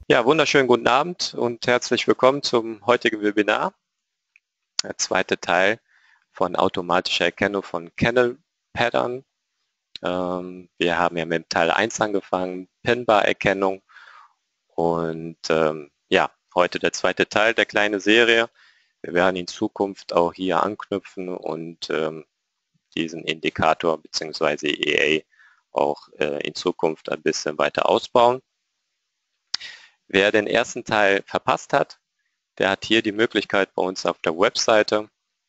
Ja, wunderschönen guten Abend und herzlich willkommen zum heutigen Webinar. Der zweite Teil von automatischer Erkennung von Kennel Pattern. Wir haben ja mit Teil 1 angefangen, Pin-Bar-Erkennung und ja, heute der zweite Teil der kleinen Serie. Wir werden in Zukunft auch hier anknüpfen und diesen Indikator bzw. EA auch in Zukunft ein bisschen weiter ausbauen. Wer den ersten Teil verpasst hat, der hat hier die Möglichkeit, bei uns auf der Webseite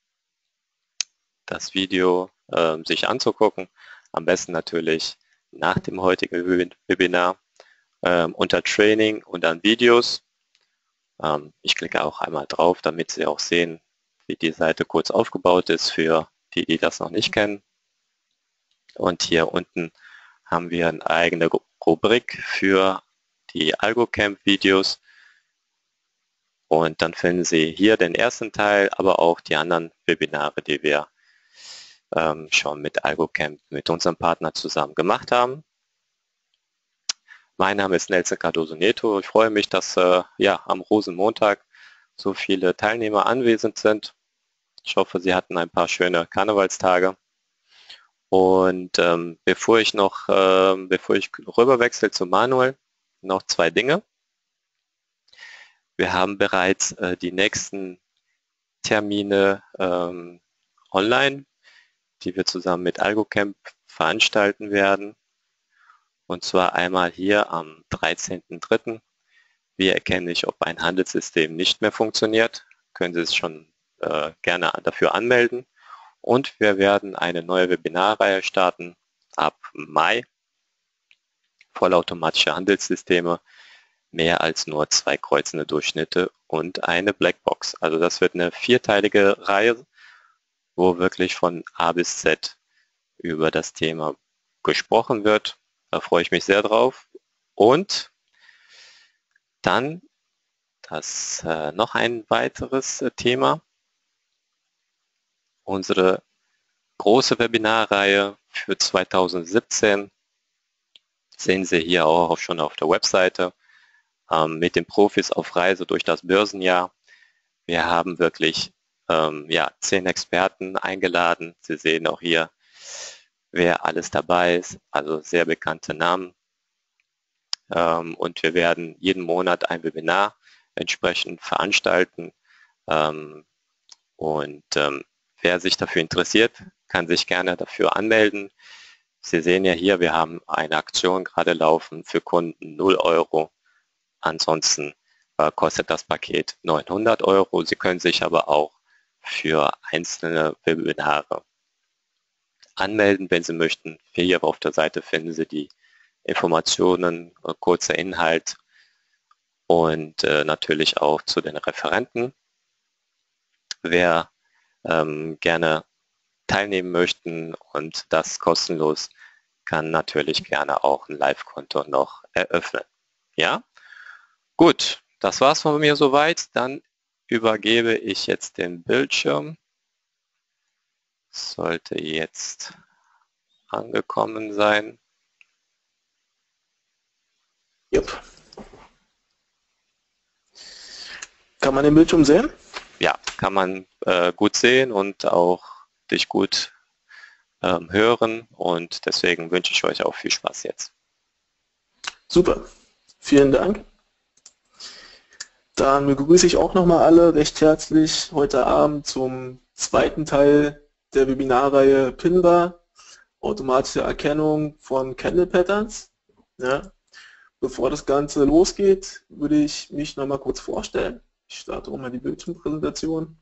das Video sich anzugucken. Am besten natürlich nach dem heutigen Webinar unter Training und dann Videos. Ich klicke auch einmal drauf, damit Sie auch sehen, wie die Seite kurz aufgebaut ist für die, die das noch nicht kennen. Und hier unten haben wir eine eigene Rubrik für die AlgoCamp-Videos. Und dann finden Sie hier den ersten Teil, aber auch die anderen Webinare, die wir schon mit AlgoCamp, mit unserem Partner zusammen gemacht haben. Mein Name ist Nelson Cardoso Neto. Ich freue mich, dass ja, am Rosenmontag so viele Teilnehmer anwesend sind. Ich hoffe, Sie hatten ein paar schöne Karnevalstage. Und bevor ich rüberwechsle zu Manuel, noch zwei Dinge. Wir haben bereits die nächsten Termine online, die wir zusammen mit AlgoCamp veranstalten werden. Und zwar einmal hier am 13.03. Wie erkenne ich, ob ein Handelssystem nicht mehr funktioniert? Können Sie es schon gerne dafür anmelden. Und wir werden eine neue Webinarreihe starten ab Mai. Vollautomatische Handelssysteme, mehr als nur 2 kreuzende Durchschnitte und eine Blackbox. Also das wird eine 4-teilige Reihe, wo wirklich von A bis Z über das Thema gesprochen wird. Da freue ich mich sehr drauf. Und dann noch ein weiteres Thema. Unsere große Webinarreihe für 2017 sehen Sie hier auch schon auf der Webseite mit den Profis auf Reise durch das Börsenjahr. Wir haben wirklich ja, 10 Experten eingeladen. Sie sehen auch hier, wer alles dabei ist, also sehr bekannte Namen. Und wir werden jeden Monat ein Webinar entsprechend veranstalten. Wer sich dafür interessiert, kann sich gerne dafür anmelden. Sie sehen ja hier, wir haben eine Aktion gerade laufen für Kunden 0 Euro. Ansonsten kostet das Paket 900 Euro. Sie können sich aber auch für einzelne Webinare anmelden, wenn Sie möchten. Hier auf der Seite finden Sie die Informationen, kurzer Inhalt und natürlich auch zu den Referenten. Wer gerne teilnehmen möchten und das kostenlos, kann natürlich gerne auch ein Live-Konto noch eröffnen. Ja? Gut, das war's von mir soweit. Dann übergebe ich jetzt den Bildschirm. Sollte jetzt angekommen sein. Yep. Kann man den Bildschirm sehen? Ja, kann man gut sehen und auch dich gut hören, und deswegen wünsche ich euch auch viel Spaß jetzt. Super, vielen Dank. Dann begrüße ich auch nochmal alle recht herzlich heute Abend zum zweiten Teil der Webinarreihe Pin-Bar, automatische Erkennung von Candle Patterns. Ja. Bevor das Ganze losgeht, würde ich mich nochmal kurz vorstellen. Ich starte auch mal die Bildschirmpräsentation.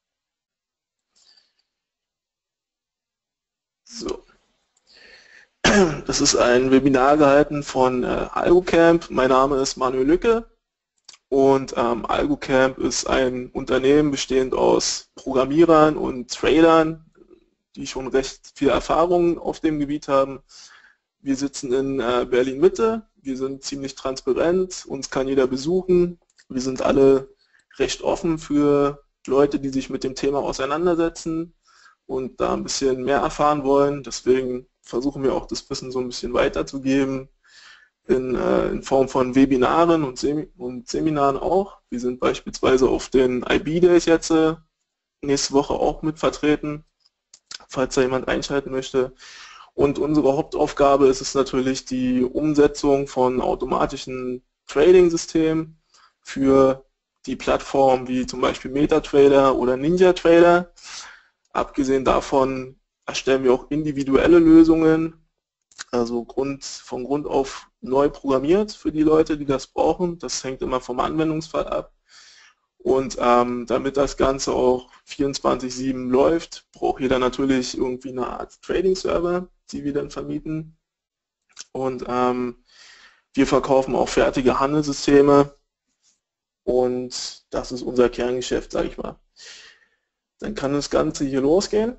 So. Das ist ein Webinar gehalten von AlgoCamp. Mein Name ist Manuel Lücke und AlgoCamp ist ein Unternehmen bestehend aus Programmierern und Tradern, die schon recht viel Erfahrung auf dem Gebiet haben. Wir sitzen in Berlin-Mitte, wir sind ziemlich transparent, uns kann jeder besuchen. Wir sind alle recht offen für Leute, die sich mit dem Thema auseinandersetzen und da ein bisschen mehr erfahren wollen. Deswegen versuchen wir auch das Wissen so ein bisschen weiterzugeben. in Form von Webinaren und Seminaren auch. Wir sind beispielsweise auf den IB Days jetzt nächste Woche auch mit vertreten, falls da jemand einschalten möchte. Und unsere Hauptaufgabe ist es natürlich die Umsetzung von automatischen Trading-Systemen für die Plattformen wie zum Beispiel MetaTrader oder NinjaTrader. Abgesehen davon erstellen wir auch individuelle Lösungen, also von Grund auf neu programmiert für die Leute, die das brauchen. Das hängt immer vom Anwendungsfall ab. Und damit das Ganze auch 24/7 läuft, braucht jeder natürlich irgendwie eine Art Trading-Server, die wir dann vermieten. Und wir verkaufen auch fertige Handelssysteme und das ist unser Kerngeschäft, sage ich mal. Dann kann das Ganze hier losgehen.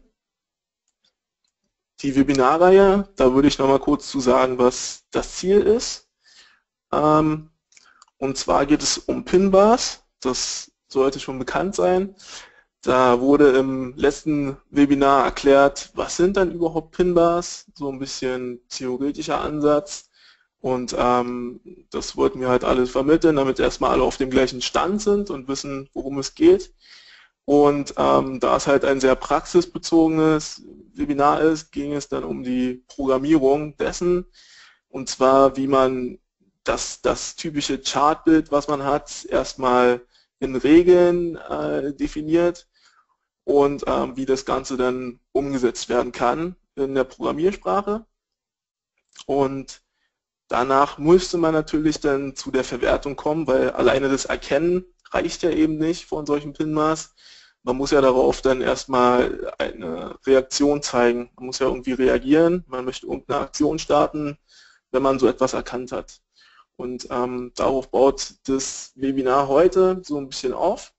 Die Webinarreihe, da würde ich nochmal kurz zu sagen, was das Ziel ist. Und zwar geht es um Pin-Bars, das sollte schon bekannt sein. Da wurde im letzten Webinar erklärt, was sind dann überhaupt Pin-Bars, so ein bisschen theoretischer Ansatz. Und das wollten wir halt alles vermitteln, damit erstmal alle auf dem gleichen Stand sind und wissen, worum es geht. Und da es halt ein sehr praxisbezogenes Webinar ist, ging es dann um die Programmierung dessen, und zwar wie man das typische Chartbild, was man hat, erstmal in Regeln definiert und wie das Ganze dann umgesetzt werden kann in der Programmiersprache. Und danach müsste man natürlich dann zu der Verwertung kommen, weil alleine das Erkennen reicht ja eben nicht von solchen Pin-Bars. Man muss ja darauf dann erstmal eine Reaktion zeigen. Man muss ja irgendwie reagieren, man möchte irgendeine Aktion starten, wenn man so etwas erkannt hat. Und darauf baut das Webinar heute so ein bisschen auf.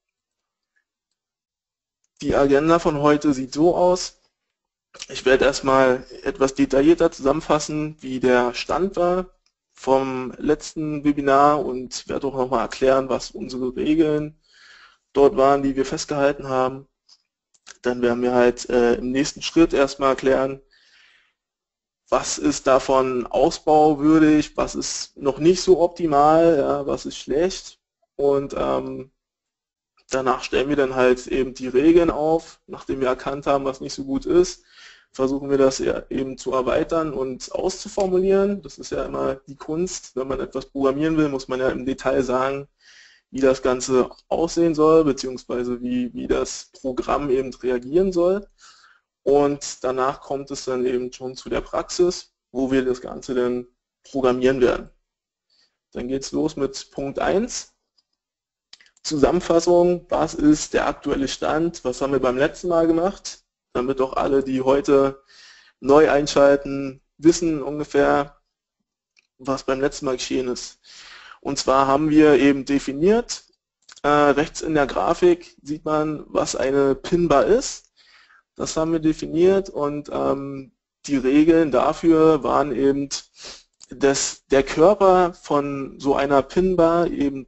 Die Agenda von heute sieht so aus. Ich werde erstmal etwas detaillierter zusammenfassen, wie der Stand war vom letzten Webinar und werde auch nochmal erklären, was unsere Regeln dort waren, die wir festgehalten haben. Dann werden wir halt im nächsten Schritt erstmal erklären, was ist davon ausbauwürdig, was ist noch nicht so optimal, ja, was ist schlecht. Und danach stellen wir dann halt eben die Regeln auf, nachdem wir erkannt haben, was nicht so gut ist. Versuchen wir das eben zu erweitern und auszuformulieren. Das ist ja immer die Kunst. Wenn man etwas programmieren will, muss man ja im Detail sagen, wie das Ganze aussehen soll, beziehungsweise wie das Programm eben reagieren soll. Und danach kommt es dann eben schon zu der Praxis, wo wir das Ganze dann programmieren werden. Dann geht es los mit Punkt 1. Zusammenfassung, was ist der aktuelle Stand, was haben wir beim letzten Mal gemacht, damit auch alle, die heute neu einschalten, wissen ungefähr, was beim letzten Mal geschehen ist. Und zwar haben wir eben definiert, rechts in der Grafik sieht man, was eine Pin-Bar ist. Das haben wir definiert und die Regeln dafür waren eben, dass der Körper von so einer Pin-Bar eben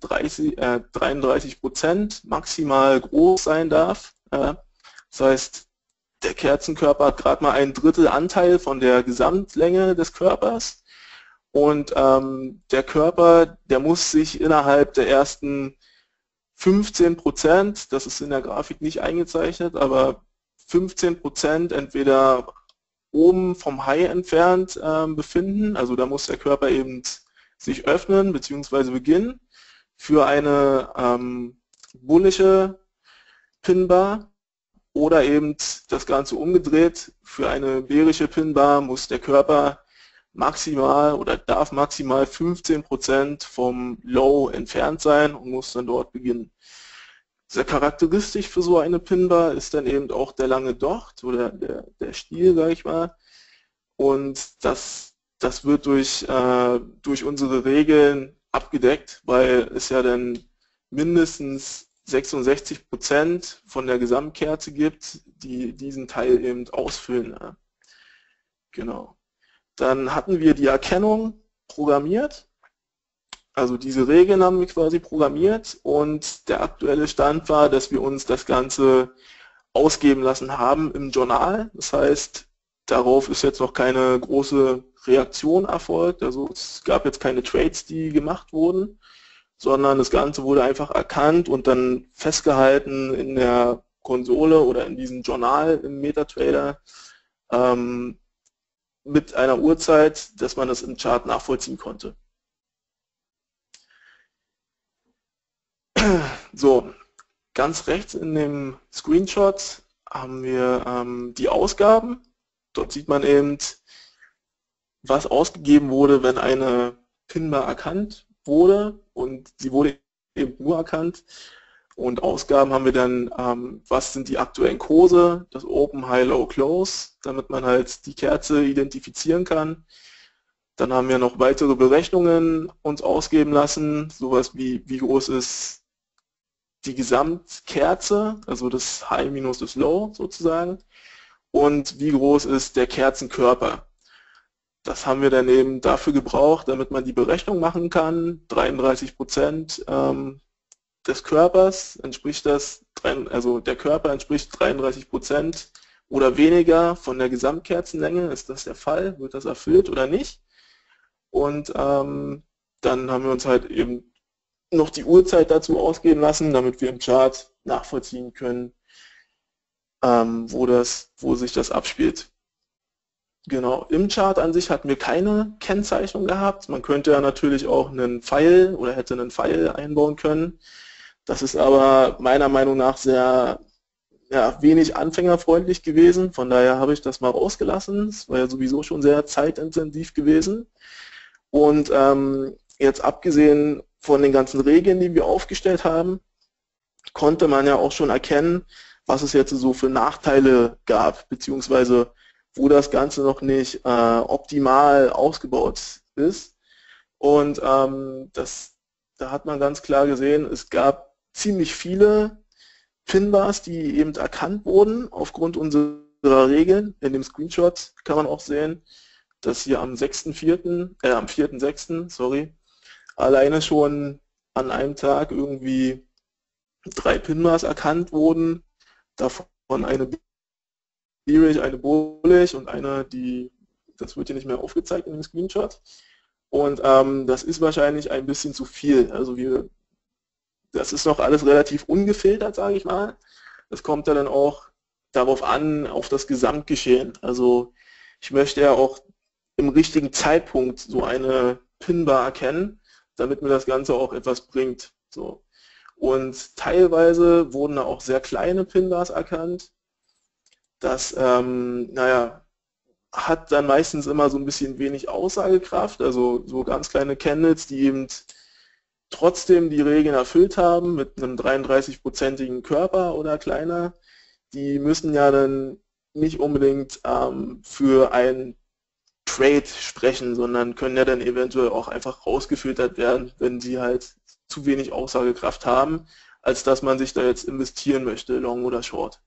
33% maximal groß sein darf. Das heißt, der Kerzenkörper hat gerade mal 1/3 Anteil von der Gesamtlänge des Körpers und der Körper, der muss sich innerhalb der ersten 15%, das ist in der Grafik nicht eingezeichnet, aber 15% entweder oben vom High entfernt befinden, also da muss der Körper eben sich öffnen bzw. beginnen für eine bullische Pin-Bar. Oder eben das Ganze umgedreht, für eine bärische Pin-Bar muss der Körper maximal oder darf maximal 15% vom Low entfernt sein und muss dann dort beginnen. Sehr charakteristisch für so eine Pin-Bar ist dann eben auch der lange Docht oder der Stiel, sage ich mal. Und das wird durch unsere Regeln abgedeckt, weil es ja dann mindestens 66% von der Gesamtkerze gibt, die diesen Teil eben ausfüllen. Ja. Genau. Dann hatten wir die Erkennung programmiert, also diese Regeln haben wir quasi programmiert und der aktuelle Stand war, dass wir uns das Ganze ausgeben lassen haben im Journal. Das heißt, darauf ist jetzt noch keine große Reaktion erfolgt, also es gab jetzt keine Trades, die gemacht wurden, sondern das Ganze wurde einfach erkannt und dann festgehalten in der Konsole oder in diesem Journal im MetaTrader mit einer Uhrzeit, dass man das im Chart nachvollziehen konnte. So, ganz rechts in dem Screenshot haben wir die Ausgaben. Dort sieht man eben, was ausgegeben wurde, wenn eine PIN-Bar erkannt wurde, und sie wurde eben nur erkannt. Und Ausgaben haben wir dann, was sind die aktuellen Kurse, das Open, High, Low, Close, damit man halt die Kerze identifizieren kann. Dann haben wir noch weitere Berechnungen uns ausgeben lassen, sowas wie groß ist die Gesamtkerze, also das High minus das Low sozusagen, und wie groß ist der Kerzenkörper. Das haben wir dann eben dafür gebraucht, damit man die Berechnung machen kann. 33% des Körpers entspricht das, also der Körper entspricht 33% oder weniger von der Gesamtkerzenlänge. Ist das der Fall? Wird das erfüllt oder nicht? Und dann haben wir uns halt eben noch die Uhrzeit dazu ausgeben lassen, damit wir im Chart nachvollziehen können, wo sich das abspielt. Genau, im Chart an sich hatten wir keine Kennzeichnung gehabt. Man könnte ja natürlich auch einen Pfeil oder hätte einen Pfeil einbauen können. Das ist aber meiner Meinung nach sehr wenig anfängerfreundlich gewesen. Von daher habe ich das mal rausgelassen. Es war ja sowieso schon sehr zeitintensiv gewesen. Und jetzt abgesehen von den ganzen Regeln, die wir aufgestellt haben, konnte man ja auch schon erkennen, was es jetzt so für Nachteile gab, beziehungsweise wo das Ganze noch nicht optimal ausgebaut ist. Und da hat man ganz klar gesehen, es gab ziemlich viele PIN-Bars, die eben erkannt wurden aufgrund unserer Regeln. In dem Screenshot kann man auch sehen, dass hier am 4.6., sorry, alleine schon an einem Tag irgendwie 3 PIN-Bars erkannt wurden, davon eine Bearish, eine Bullish und eine, das wird hier nicht mehr aufgezeigt in dem Screenshot. Und das ist wahrscheinlich ein bisschen zu viel. Also das ist noch alles relativ ungefiltert, sage ich mal. Das kommt ja dann auch darauf an, auf das Gesamtgeschehen. Also ich möchte ja auch im richtigen Zeitpunkt so eine PIN-Bar erkennen, damit mir das Ganze auch etwas bringt. So. Und teilweise wurden da auch sehr kleine PIN-Bars erkannt. Das hat dann meistens immer so ein bisschen wenig Aussagekraft, also so ganz kleine Candles, die eben trotzdem die Regeln erfüllt haben mit einem 33%igen Körper oder kleiner, die müssen ja dann nicht unbedingt für einen Trade sprechen, sondern können ja dann eventuell auch einfach rausgefiltert werden, wenn sie halt zu wenig Aussagekraft haben, als dass man sich da jetzt investieren möchte, Long oder Short.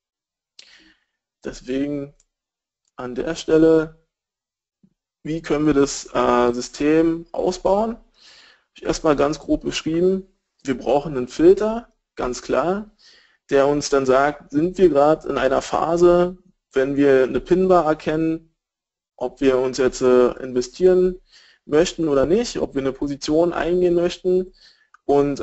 Deswegen an der Stelle, wie können wir das System ausbauen? Habe ich erstmal ganz grob beschrieben. Wir brauchen einen Filter, ganz klar, der uns dann sagt, sind wir gerade in einer Phase, wenn wir eine PIN-Bar erkennen, ob wir uns jetzt investieren möchten oder nicht, ob wir eine Position eingehen möchten und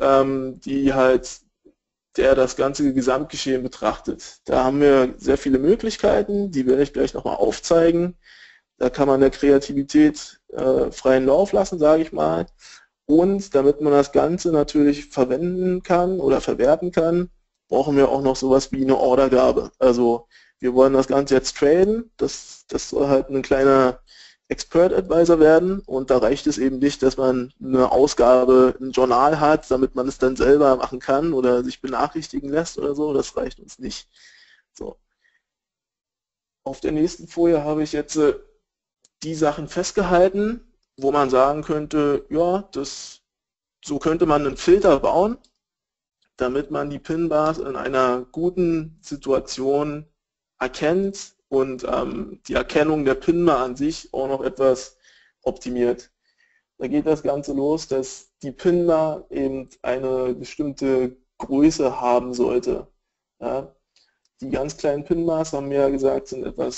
der das ganze Gesamtgeschehen betrachtet. Da haben wir sehr viele Möglichkeiten, die werde ich gleich nochmal aufzeigen. Da kann man der Kreativität freien Lauf lassen, sage ich mal. Und damit man das Ganze natürlich verwenden kann oder verwerten kann, brauchen wir auch noch sowas wie eine Ordergabe. Also wir wollen das Ganze jetzt traden, das soll halt ein kleiner Expert Advisor werden, und da reicht es eben nicht, dass man eine Ausgabe im Journal hat, damit man es dann selber machen kann oder sich benachrichtigen lässt oder so, das reicht uns nicht. So. Auf der nächsten Folie habe ich jetzt die Sachen festgehalten, wo man sagen könnte, ja, so könnte man einen Filter bauen, damit man die PIN-Bars in einer guten Situation erkennt und die Erkennung der PIN-Bar an sich auch noch etwas optimiert. Da geht das Ganze los, dass die PIN-Bar eben eine bestimmte Größe haben sollte. Ja. Die ganz kleinen PIN-Bars, haben wir ja gesagt, sind etwas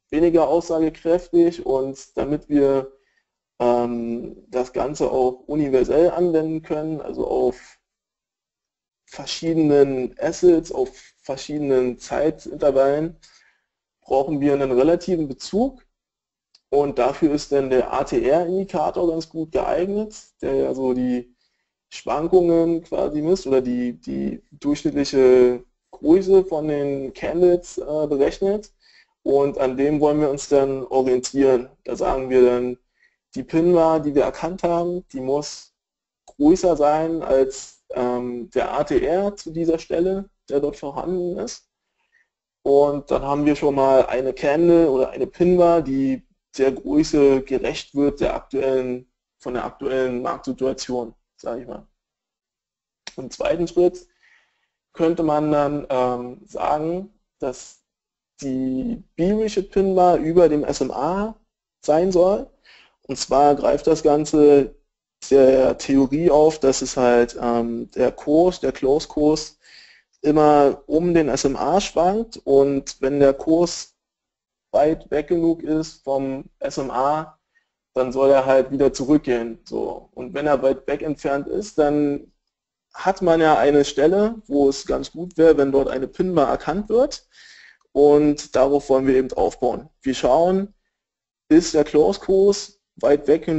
weniger aussagekräftig, und damit wir das Ganze auch universell anwenden können, also auf verschiedenen Assets, auf verschiedenen Zeitintervallen, brauchen wir einen relativen Bezug, und dafür ist dann der ATR-Indikator ganz gut geeignet, der ja so die Schwankungen quasi misst oder die durchschnittliche Größe von den Candles berechnet, und an dem wollen wir uns dann orientieren. Da sagen wir dann, die Pin-Bar, die wir erkannt haben, die muss größer sein als der ATR zu dieser Stelle, der dort vorhanden ist. Und dann haben wir schon mal eine Candle oder eine Pin-Bar, die der Größe gerecht wird von der aktuellen Marktsituation, sage ich mal. Im zweiten Schritt könnte man dann sagen, dass die bearische Pin-Bar über dem SMA sein soll. Und zwar greift das Ganze der Theorie auf, dass es halt der Close-Kurs immer um den SMA schwankt, und wenn der Kurs weit weg genug ist vom SMA, dann soll er halt wieder zurückgehen. So. Und wenn er weit weg entfernt ist, dann hat man ja eine Stelle, wo es ganz gut wäre, wenn dort eine Pin-Bar erkannt wird, und darauf wollen wir eben aufbauen. Wir schauen, ist der Close-Kurs weit weg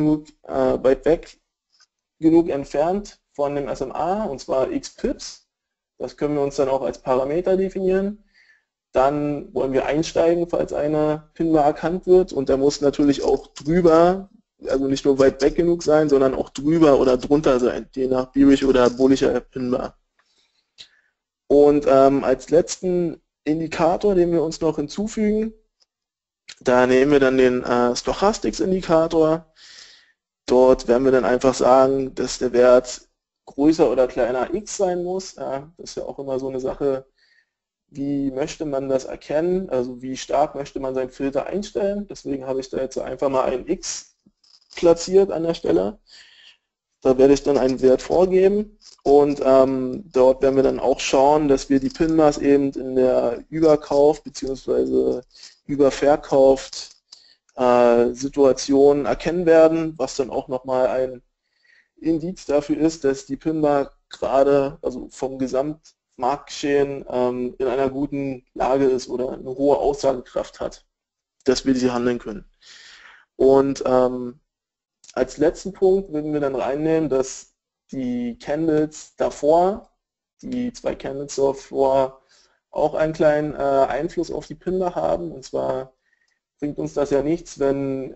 genug entfernt von dem SMA, und zwar x Pips. Das können wir uns dann auch als Parameter definieren. Dann wollen wir einsteigen, falls eine Pin-Bar erkannt wird, und der muss natürlich auch drüber, also nicht nur weit weg genug sein, sondern auch drüber oder drunter sein, je nach bearish oder bullischer Pin-Bar. Und als letzten Indikator, den wir uns noch hinzufügen, da nehmen wir dann den Stochastics-Indikator. Dort werden wir dann einfach sagen, dass der Wert größer oder kleiner x sein muss. Ja, das ist ja auch immer so eine Sache, wie möchte man das erkennen, also wie stark möchte man seinen Filter einstellen. Deswegen habe ich da jetzt einfach mal ein x platziert an der Stelle. Da werde ich dann einen Wert vorgeben, und dort werden wir dann auch schauen, dass wir die Pin-Bars eben in der Überkauf bzw. Überverkauft Situation erkennen werden, was dann auch nochmal ein Indiz dafür ist, dass die Pin-Bar gerade, also vom Gesamtmarktgeschehen, in einer guten Lage ist oder eine hohe Aussagekraft hat, dass wir sie handeln können. Und als letzten Punkt würden wir dann reinnehmen, dass die Candles davor, die zwei Candles davor, auch einen kleinen Einfluss auf die Pin-Bar haben. Und zwar bringt uns das ja nichts, wenn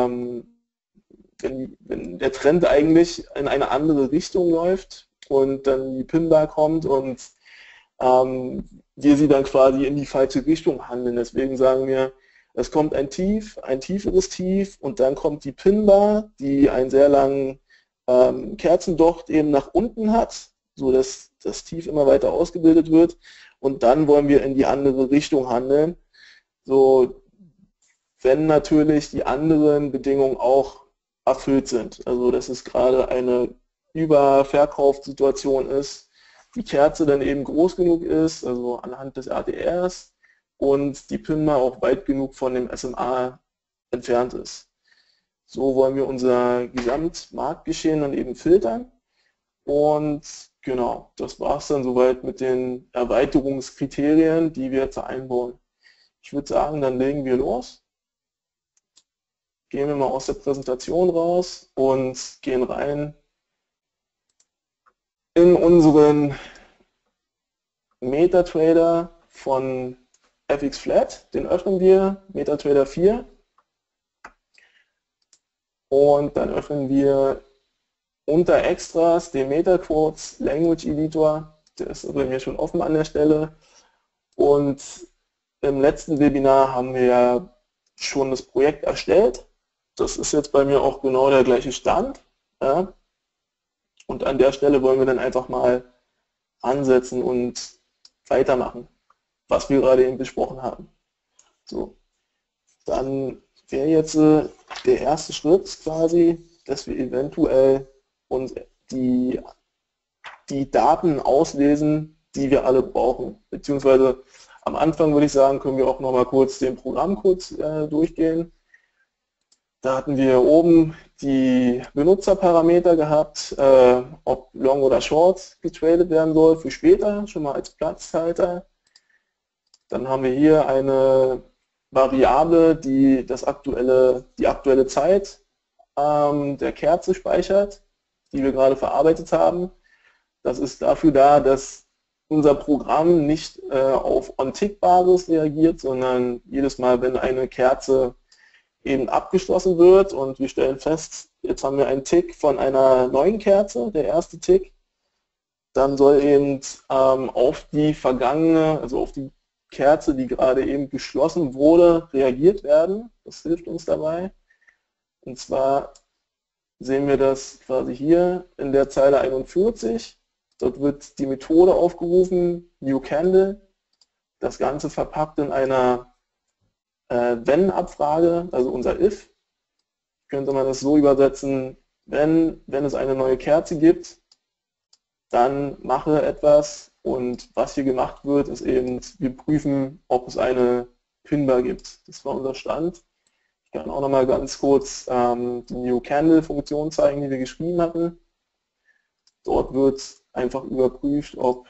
der Trend eigentlich in eine andere Richtung läuft und dann die Pin-Bar kommt und wir sie dann quasi in die falsche Richtung handeln. Deswegen sagen wir, es kommt ein tieferes Tief, und dann kommt die Pin-Bar, die einen sehr langen Kerzendocht eben nach unten hat, so dass das Tief immer weiter ausgebildet wird, und dann wollen wir in die andere Richtung handeln, so wenn natürlich die anderen Bedingungen auch erfüllt sind. Also dass es gerade eine Überverkaufssituation ist, die Kerze dann eben groß genug ist, also anhand des ATRs, und die Pin-Bar auch weit genug von dem SMA entfernt ist. So wollen wir unser Gesamtmarktgeschehen dann eben filtern, und genau, das war es dann soweit mit den Erweiterungskriterien, die wir jetzt einbauen. Ich würde sagen, dann legen wir los. Gehen wir mal aus der Präsentation raus und gehen rein in unseren MetaTrader von FX-Flat. Den öffnen wir, MetaTrader 4. Und dann öffnen wir unter Extras den MetaQuotes Language Editor. Der ist bei mir schon offen an der Stelle. Und im letzten Webinar haben wir ja schon das Projekt erstellt. Das ist jetzt bei mir auch genau der gleiche Stand. Ja. Und an der Stelle wollen wir dann einfach mal ansetzen und weitermachen, was wir gerade eben besprochen haben. So, dann wäre jetzt der erste Schritt quasi, dass wir eventuell uns die Daten auslesen, die wir alle brauchen, beziehungsweise am Anfang würde ich sagen, können wir auch noch mal kurz den Programmcode durchgehen. Da hatten wir oben die Benutzerparameter gehabt, ob Long oder Short getradet werden soll für später, schon mal als Platzhalter. Dann haben wir hier eine Variable, die die aktuelle Zeit der Kerze speichert, die wir gerade verarbeitet haben. Das ist dafür da, dass unser Programm nicht auf On-Tick-Basis reagiert, sondern jedes Mal, wenn eine Kerze eben abgeschlossen wird und wir stellen fest, jetzt haben wir einen Tick von einer neuen Kerze, der erste Tick, dann soll eben auf die vergangene, also auf die Kerze, die gerade eben geschlossen wurde, reagiert werden. Das hilft uns dabei. Und zwar sehen wir das quasi hier in der Zeile 41. Dort wird die Methode aufgerufen, New Candle. Das Ganze verpackt in einer Wenn-Abfrage, also unser If. Könnte man das so übersetzen, wenn es eine neue Kerze gibt, dann mache etwas, und was hier gemacht wird, ist eben, wir prüfen, ob es eine Pinbar gibt. Das war unser Stand. Ich kann auch noch mal ganz kurz die New Candle Funktion zeigen, die wir geschrieben hatten. Dort wird einfach überprüft, ob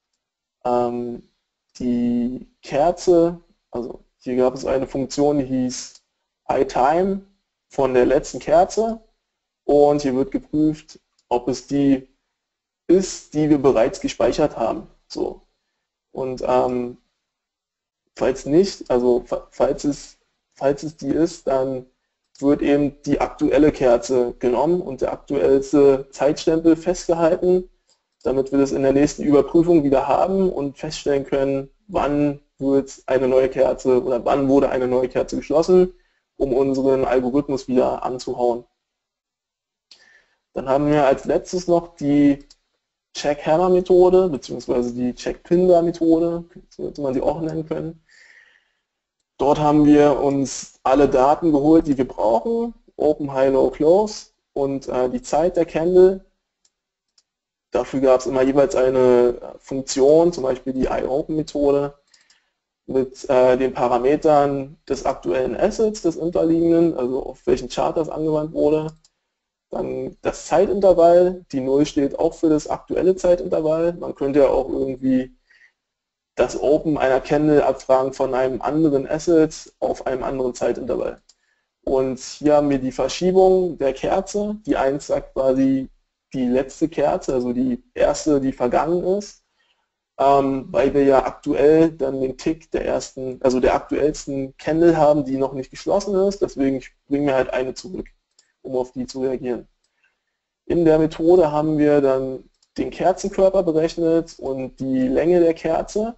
die Kerze, also hier gab es eine Funktion, die hieß iTime von der letzten Kerze, und hier wird geprüft, ob es die ist, die wir bereits gespeichert haben. So. Und falls nicht, also falls es die ist, dann wird eben die aktuelle Kerze genommen und der aktuellste Zeitstempel festgehalten, damit wir das in der nächsten Überprüfung wieder haben und feststellen können, wann wird eine neue Kerze oder wann wurde eine neue Kerze geschlossen, um unseren Algorithmus wieder anzuhauen. Dann haben wir als letztes noch die Check-Hammer-Methode bzw. die Check-Pinbar-Methode, so hätte man sie auch nennen können. Dort haben wir uns alle Daten geholt, die wir brauchen, Open, High, Low, Close und die Zeit der Candle. Dafür gab es immer jeweils eine Funktion, zum Beispiel die IOpen-Methode, mit den Parametern des aktuellen Assets, des unterliegenden, also auf welchen Chart das angewandt wurde. Dann das Zeitintervall, die 0 steht auch für das aktuelle Zeitintervall. Man könnte ja auch irgendwie das Open einer Candle abfragen von einem anderen Asset auf einem anderen Zeitintervall. Und hier haben wir die Verschiebung der Kerze. Die 1 sagt quasi die letzte Kerze, also die erste, die vergangen ist, weil wir ja aktuell dann den Tick der ersten, also der aktuellsten Candle haben, die noch nicht geschlossen ist. Deswegen bringen wir halt eine zurück, um auf die zu reagieren. In der Methode haben wir dann den Kerzenkörper berechnet und die Länge der Kerze.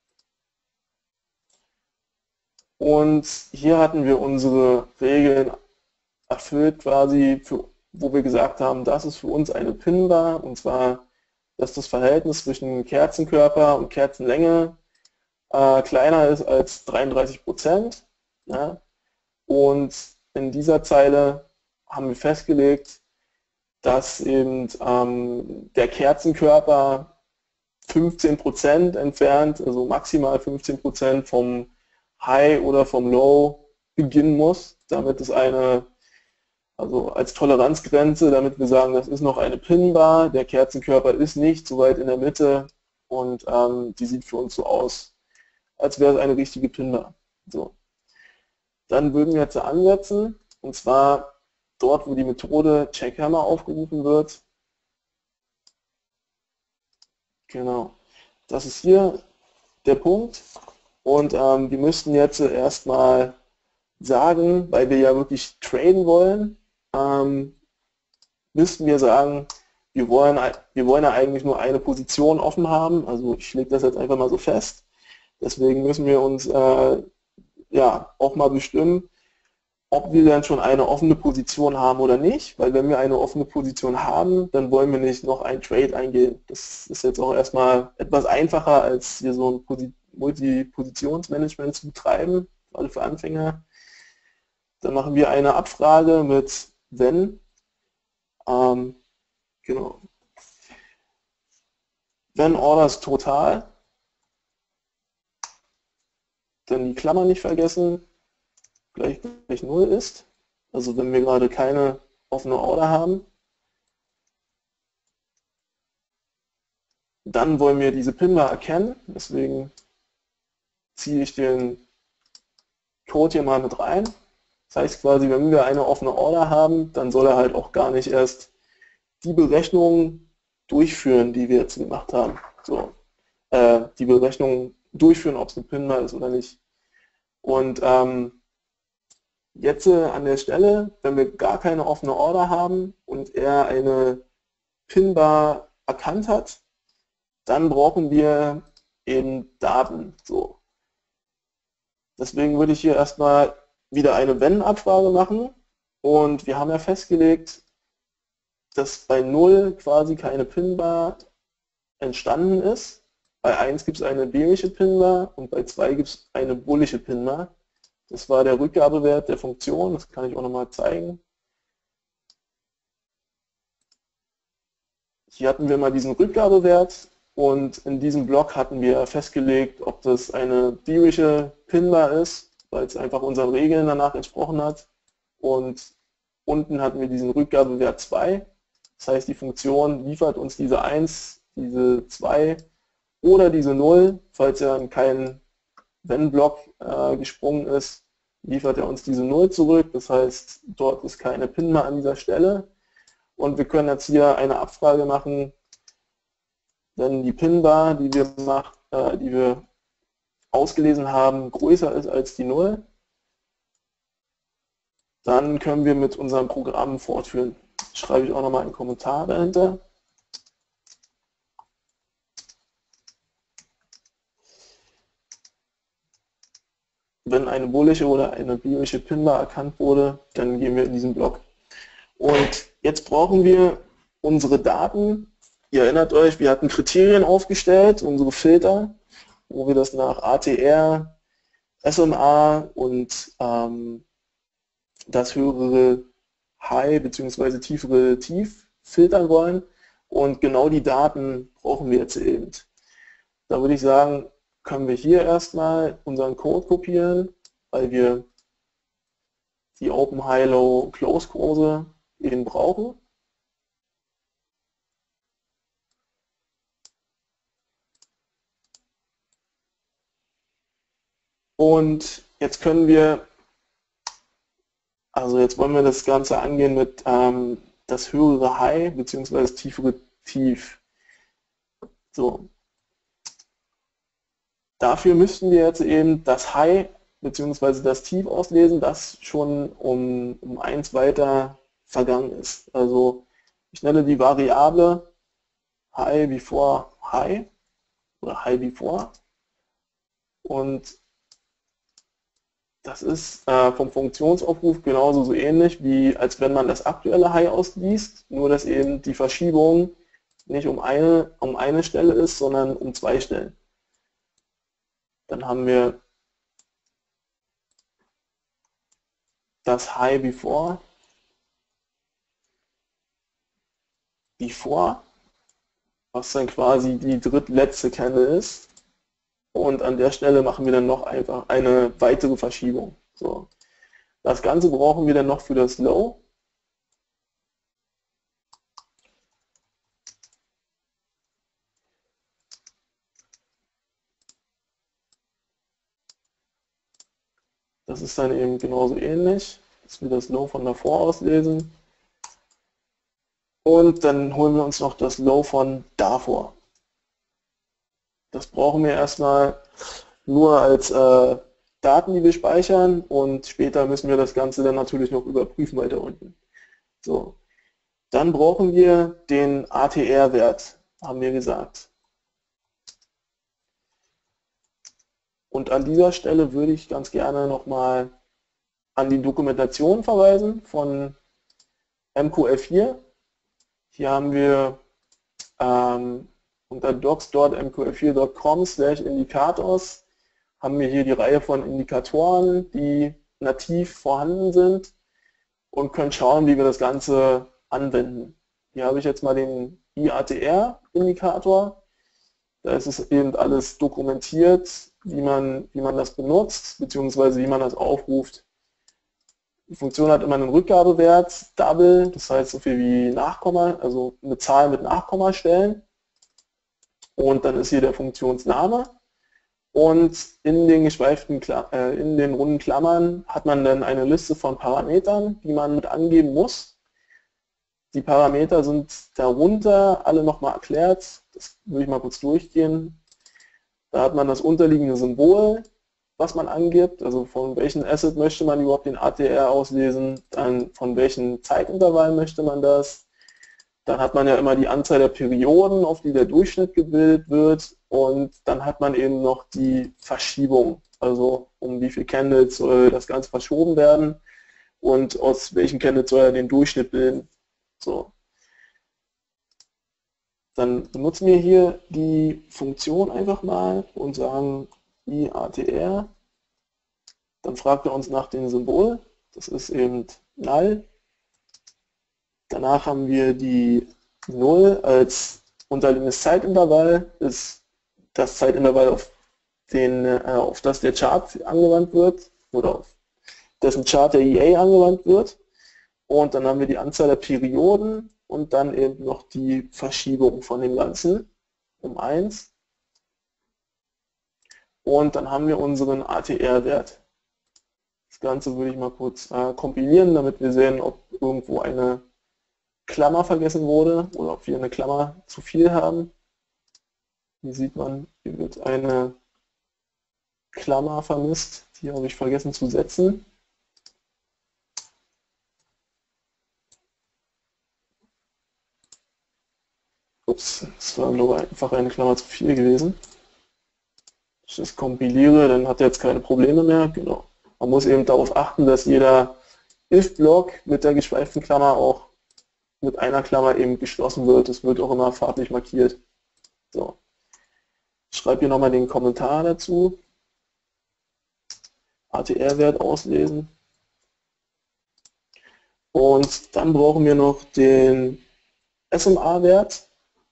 Und hier hatten wir unsere Regeln erfüllt quasi, wo wir gesagt haben, das ist für uns eine Pinbar, und zwar, dass das Verhältnis zwischen Kerzenkörper und Kerzenlänge kleiner ist als 33%. Ja? Und in dieser Zeile haben wir festgelegt, dass eben der Kerzenkörper 15% entfernt, also maximal 15% vom High oder vom Low beginnen muss, damit es also als Toleranzgrenze, damit wir sagen, das ist noch eine Pinbar, der Kerzenkörper ist nicht so weit in der Mitte, und die sieht für uns so aus, als wäre es eine richtige Pinbar. So. Dann würden wir jetzt ansetzen, und zwar dort, wo die Methode Check-Hammer aufgerufen wird. Genau. Das ist hier der Punkt. Und wir müssten jetzt erstmal sagen, weil wir ja wirklich traden wollen, müssten wir sagen, wir wollen ja eigentlich nur eine Position offen haben. Also ich lege das jetzt einfach mal so fest. Deswegen müssen wir uns ja auch mal bestimmen, ob wir dann schon eine offene Position haben oder nicht, weil wenn wir eine offene Position haben, dann wollen wir nicht noch einen Trade eingehen. Das ist jetzt auch erstmal etwas einfacher, als hier so ein Multi-Positionsmanagement zu betreiben, also für Anfänger. Dann machen wir eine Abfrage mit wenn. Genau. Wenn Orders total. dann die Klammer nicht vergessen, gleich 0 ist. Also wenn wir gerade keine offene Order haben. Dann wollen wir diese Pinbar erkennen, deswegen ziehe ich den Code hier mal mit rein. Das heißt quasi, wenn wir eine offene Order haben, dann soll er halt auch gar nicht erst die Berechnungen durchführen, die wir jetzt gemacht haben. So, die Berechnung durchführen, ob es eine Pinbar ist oder nicht. Und jetzt an der Stelle, wenn wir gar keine offene Order haben und er eine Pinbar erkannt hat, dann brauchen wir eben Daten. So. Deswegen würde ich hier erstmal wieder eine Wenn-Abfrage machen und wir haben ja festgelegt, dass bei 0 quasi keine Pinbar entstanden ist. Bei 1 gibt es eine boolische Pinbar und bei 2 gibt es eine boolische Pinbar. Das war der Rückgabewert der Funktion, das kann ich auch nochmal zeigen. Hier hatten wir mal diesen Rückgabewert und in diesem Block hatten wir festgelegt, ob das eine boolische Pinbar ist, weil es einfach unseren Regeln danach entsprochen hat. Und unten hatten wir diesen Rückgabewert 2. Das heißt, die Funktion liefert uns diese 1, diese 2 oder diese 0, falls er in keinen Wenn-Block gesprungen ist, liefert er uns diese 0 zurück. Das heißt, dort ist keine Pinbar an dieser Stelle. Und wir können jetzt hier eine Abfrage machen, wenn die Pinbar, die wir ausgelesen haben, größer ist als die 0, dann können wir mit unserem Programm fortführen. Das schreibe ich auch nochmal einen Kommentar dahinter. Wenn eine boolische oder eine boolische Pinbar erkannt wurde, dann gehen wir in diesen Block. Und jetzt brauchen wir unsere Daten. Ihr erinnert euch, wir hatten Kriterien aufgestellt, unsere Filter, wo wir das nach ATR, SMA und das höhere High bzw. tiefere Tief filtern wollen. Und genau die Daten brauchen wir jetzt eben. Da würde ich sagen, können wir hier erstmal unseren Code kopieren, weil wir die Open, High, Low, Close Kurse eben brauchen. Und jetzt können wir, also jetzt wollen wir das Ganze angehen mit das höhere High bzw. das tiefere Tief. So. Dafür müssten wir jetzt eben das High bzw. das Tief auslesen, das schon um 1 weiter vergangen ist. Also ich nenne die Variable High before High oder High before und das ist vom Funktionsaufruf genauso so ähnlich, wie als wenn man das aktuelle High ausliest, nur dass eben die Verschiebung nicht um eine Stelle ist, sondern um 2 Stellen. Dann haben wir das High before, was dann quasi die drittletzte Kenne ist. Und an der Stelle machen wir dann noch einfach eine weitere Verschiebung. So. Das Ganze brauchen wir dann noch für das Low. Das ist dann eben genauso ähnlich, dass wir das Low von davor auslesen. Und dann holen wir uns noch das Low von davor. Das brauchen wir erstmal nur als Daten, die wir speichern und später müssen wir das Ganze dann natürlich noch überprüfen weiter unten. So. Dann brauchen wir den ATR-Wert, haben wir gesagt. Und an dieser Stelle würde ich ganz gerne nochmal an die Dokumentation verweisen von MQL4. Hier haben wir unter docs.mql4.com/indicators haben wir hier die Reihe von Indikatoren, die nativ vorhanden sind und können schauen, wie wir das Ganze anwenden. Hier habe ich jetzt mal den IATR-Indikator. Da ist es eben alles dokumentiert, wie man das benutzt, beziehungsweise wie man das aufruft. Die Funktion hat immer einen Rückgabewert, Double, das heißt so viel wie Nachkomma, also eine Zahl mit Nachkommastellen. Und dann ist hier der Funktionsname. Und in den in den runden Klammern hat man dann eine Liste von Parametern, die man mit angeben muss. Die Parameter sind darunter alle nochmal erklärt. Das würde ich mal kurz durchgehen. Da hat man das unterliegende Symbol, was man angibt, also von welchem Asset möchte man überhaupt den ATR auslesen, dann von welchem Zeitintervall möchte man das. Dann hat man ja immer die Anzahl der Perioden, auf die der Durchschnitt gebildet wird, und dann hat man eben noch die Verschiebung, also um wie viele Candles soll das Ganze verschoben werden und aus welchen Candles soll er den Durchschnitt bilden. So. Dann benutzen wir hier die Funktion einfach mal und sagen IATR. Dann fragt er uns nach dem Symbol, das ist eben null. Danach haben wir die 0 als unterliegendes Zeitintervall, ist das Zeitintervall, auf das der Chart angewandt wird oder auf dessen Chart der EA angewandt wird. Und dann haben wir die Anzahl der Perioden und dann eben noch die Verschiebung von dem Ganzen um 1. Und dann haben wir unseren ATR-Wert. Das Ganze würde ich mal kurz kompilieren, damit wir sehen, ob irgendwo eine Klammer vergessen wurde oder ob wir eine Klammer zu viel haben. Hier sieht man, hier wird eine Klammer vermisst, die habe ich vergessen zu setzen. Ups, das war glaube ich einfach eine Klammer zu viel gewesen. Wenn ich das kompiliere, dann hat er jetzt keine Probleme mehr. Genau. Man muss eben darauf achten, dass jeder if-Block mit der geschweiften Klammer auch mit einer Klammer eben geschlossen wird. Das wird auch immer farblich markiert. So. Ich schreibe hier nochmal den Kommentar dazu. ATR-Wert auslesen. Und dann brauchen wir noch den SMA-Wert.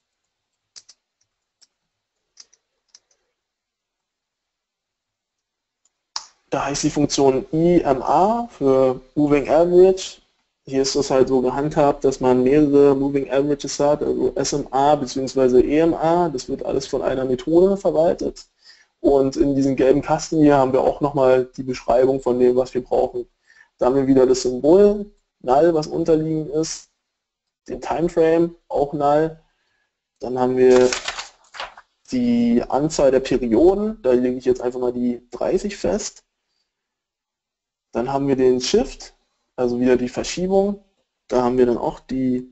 Da heißt die Funktion IMA für Moving Average. Hier ist das halt so gehandhabt, dass man mehrere Moving Averages hat, also SMA bzw. EMA, das wird alles von einer Methode verwaltet. Und in diesem gelben Kasten hier haben wir auch nochmal die Beschreibung von dem, was wir brauchen. Da haben wir wieder das Symbol, null, was unterliegend ist, den Timeframe, auch null. Dann haben wir die Anzahl der Perioden, da lege ich jetzt einfach mal die 30 fest. Dann haben wir den Shift, also wieder die Verschiebung, da haben wir dann auch die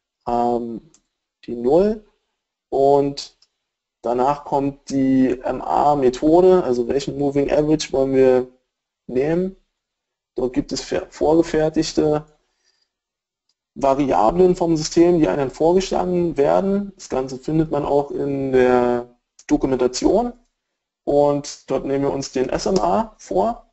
0 und danach kommt die MA-Methode, also welchen Moving Average wollen wir nehmen. Dort gibt es vorgefertigte Variablen vom System, die einem vorgeschlagen werden. Das Ganze findet man auch in der Dokumentation und dort nehmen wir uns den SMA vor.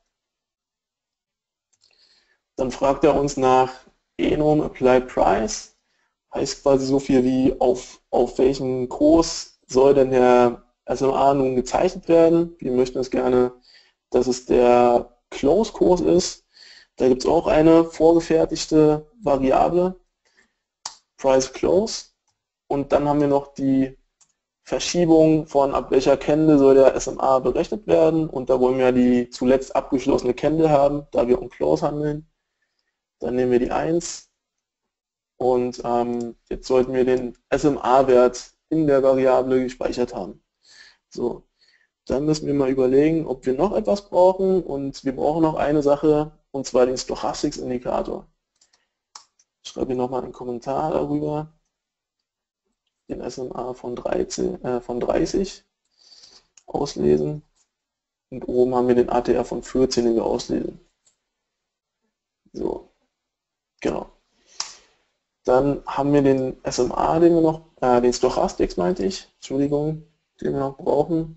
Dann fragt er uns nach Enum Applied Price, heißt quasi so viel wie auf welchen Kurs soll denn der SMA nun gezeichnet werden. Wir möchten es gerne, dass es der Close-Kurs ist. Da gibt es auch eine vorgefertigte Variable, Price Close. Und dann haben wir noch die Verschiebung von ab welcher Candle soll der SMA berechnet werden. Und da wollen wir die zuletzt abgeschlossene Candle haben, da wir um Close handeln. Dann nehmen wir die 1 und jetzt sollten wir den SMA-Wert in der Variable gespeichert haben. So, dann müssen wir mal überlegen, ob wir noch etwas brauchen, und wir brauchen noch eine Sache, und zwar den Stochastics-Indikator. Ich schreibe hier nochmal einen Kommentar darüber, den SMA von 30 auslesen, und oben haben wir den ATR von 14, den wir auslesen. So. Genau. Dann haben wir den SMA, den wir noch, den Stochastics meinte ich, Entschuldigung, den wir noch brauchen.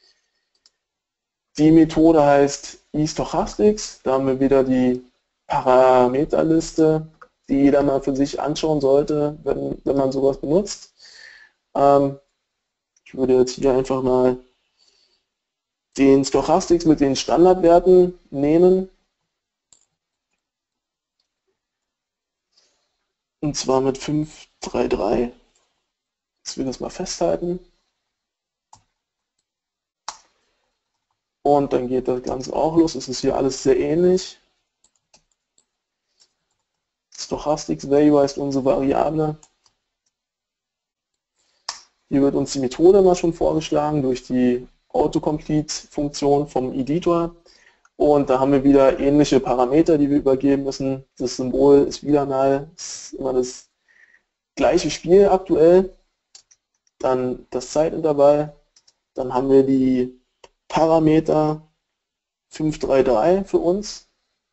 Die Methode heißt iStochastics, da haben wir wieder die Parameterliste, die jeder mal für sich anschauen sollte, wenn man sowas benutzt. Ich würde jetzt hier einfach mal den Stochastics mit den Standardwerten nehmen. Und zwar mit 533. Dass wir das mal festhalten. Und dann geht das Ganze auch los. Es ist hier alles sehr ähnlich. Stochastics Value heißt unsere Variable. Hier wird uns die Methode mal schon vorgeschlagen durch die Autocomplete-Funktion vom Editor. Und da haben wir wieder ähnliche Parameter, die wir übergeben müssen. Das Symbol ist wieder null, ist immer das gleiche Spiel aktuell. Dann das Zeitintervall. Dann haben wir die Parameter 533 für uns.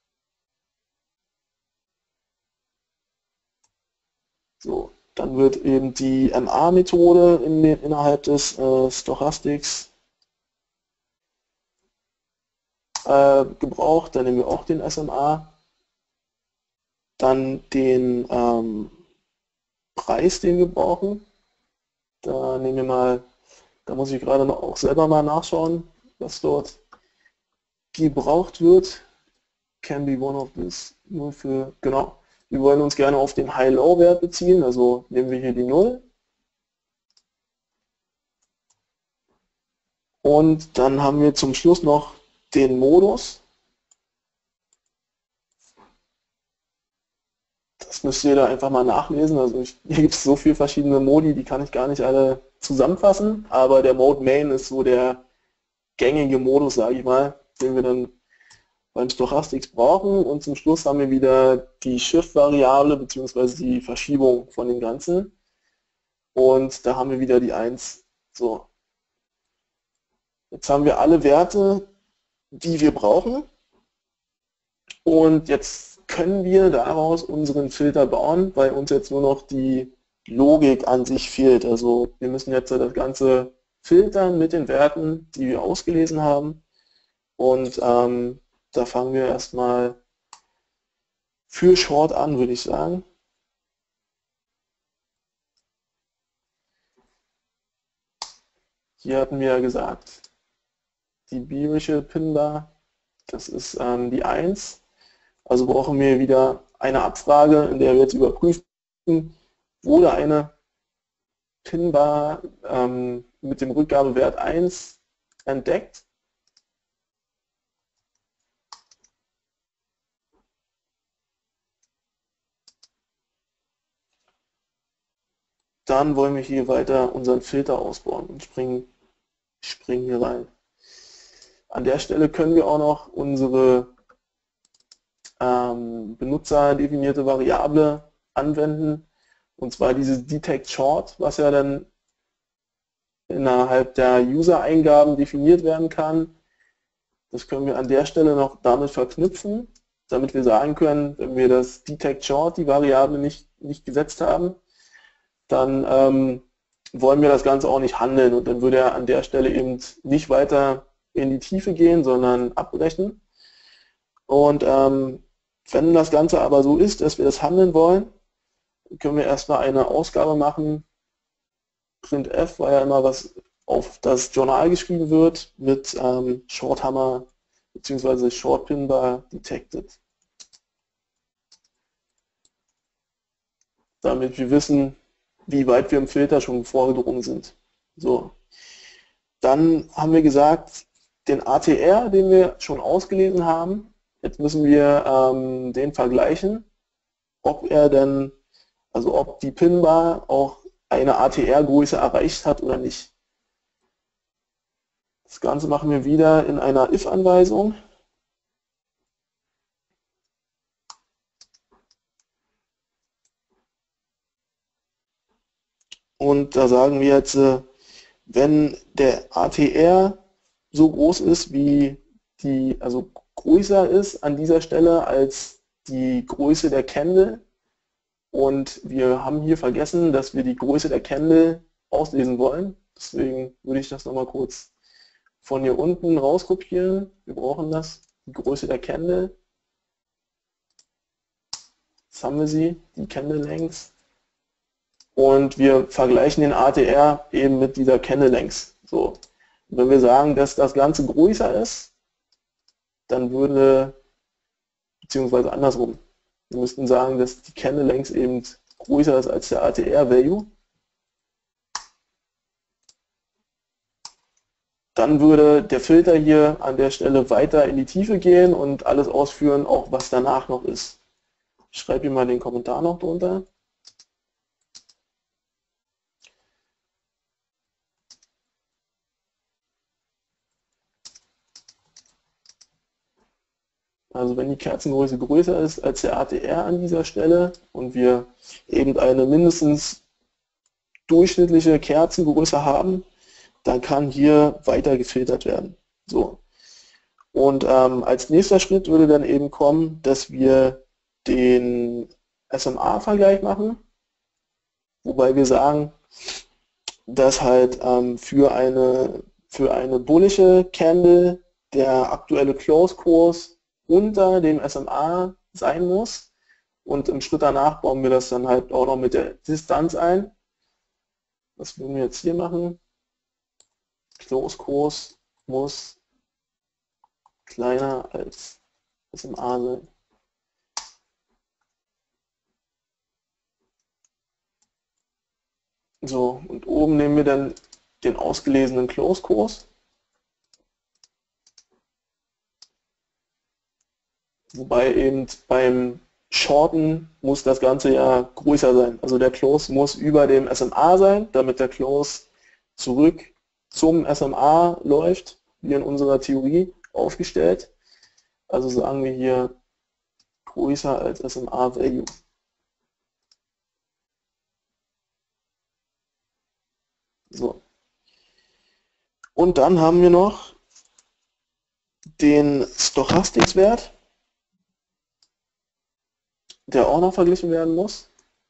So, dann wird eben die MA-Methode innerhalb des Stochastics gebraucht. Dann nehmen wir auch den SMA. Dann den Preis, den wir brauchen. Da nehmen wir mal, da muss ich gerade noch auch selber mal nachschauen, was dort gebraucht wird. Can be one of this. Nur für, genau. Wir wollen uns gerne auf den High-Low-Wert beziehen, also nehmen wir hier die 0. Und dann haben wir zum Schluss noch den Modus. Das müsst ihr da einfach mal nachlesen. Also hier gibt es so viele verschiedene Modi, die kann ich gar nicht alle zusammenfassen. Aber der Mode Main ist so der gängige Modus, sage ich mal, den wir dann beim Stochastics brauchen. Und zum Schluss haben wir wieder die Shift-Variable bzw. die Verschiebung von dem Ganzen. Und da haben wir wieder die 1. So. Jetzt haben wir alle Werte, die wir brauchen. Und jetzt können wir daraus unseren Filter bauen, weil uns jetzt nur noch die Logik an sich fehlt. Also wir müssen jetzt das Ganze filtern mit den Werten, die wir ausgelesen haben. Und da fangen wir erstmal für Short an, würde ich sagen. Hier hatten wir ja gesagt, die bierische Pin-Bar, das ist die 1. Also brauchen wir wieder eine Abfrage, in der wir jetzt überprüfen, wurde eine Pin-Bar mit dem Rückgabewert 1 entdeckt. Dann wollen wir hier weiter unseren Filter ausbauen und springen hier rein. An der Stelle können wir auch noch unsere benutzerdefinierte Variable anwenden, und zwar dieses Detect Short, was ja dann innerhalb der User-Eingaben definiert werden kann. Das können wir an der Stelle noch damit verknüpfen, damit wir sagen können, wenn wir das Detect Short, die Variable nicht gesetzt haben, dann wollen wir das Ganze auch nicht handeln, und dann würde er an der Stelle eben nicht weiter in die Tiefe gehen, sondern abbrechen. Und wenn das Ganze aber so ist, dass wir das handeln wollen, können wir erstmal eine Ausgabe machen. Printf war ja immer, was auf das Journal geschrieben wird, mit Shorthammer bzw. Short-Pin-Bar detected. Damit wir wissen, wie weit wir im Filter schon vorgedrungen sind. So. Dann haben wir gesagt, den ATR, den wir schon ausgelesen haben, jetzt müssen wir den vergleichen, ob er denn, also ob die Pin-Bar auch eine ATR-Größe erreicht hat oder nicht. Das Ganze machen wir wieder in einer if-Anweisung. Und da sagen wir jetzt, wenn der ATR so groß ist wie die, also größer ist an dieser Stelle als die Größe der Candle, und wir haben hier vergessen, dass wir die Größe der Candle auslesen wollen. Deswegen würde ich das nochmal kurz von hier unten rauskopieren. Wir brauchen das, die Größe der Candle. Jetzt haben wir sie, die Candle Length. Und wir vergleichen den ATR eben mit dieser Candle Length. So. Wenn wir sagen, dass das Ganze größer ist, dann würde, beziehungsweise andersrum, wir müssten sagen, dass die Candle Length eben größer ist als der ATR-Value. Dann würde der Filter hier an der Stelle weiter in die Tiefe gehen und alles ausführen, auch was danach noch ist. Ich schreibe hier mal den Kommentar noch drunter. Also wenn die Kerzengröße größer ist als der ATR an dieser Stelle und wir eben eine mindestens durchschnittliche Kerzengröße haben, dann kann hier weiter gefiltert werden. So. Und als nächster Schritt würde dann eben kommen, dass wir den SMA-Vergleich machen, wobei wir sagen, dass halt für eine bullische Candle der aktuelle Close-Kurs unter dem SMA sein muss und im Schritt danach bauen wir das dann halt auch noch mit der Distanz ein. Das würden wir jetzt hier machen. Close-Kurs muss kleiner als SMA sein. So, und oben nehmen wir dann den ausgelesenen Close-Kurs. Wobei eben beim Shorten muss das Ganze ja größer sein. Also der Close muss über dem SMA sein, damit der Close zurück zum SMA läuft, wie in unserer Theorie aufgestellt. Also sagen wir hier größer als SMA Value. So. Und dann haben wir noch den Stochastics-Wert, der auch noch verglichen werden muss.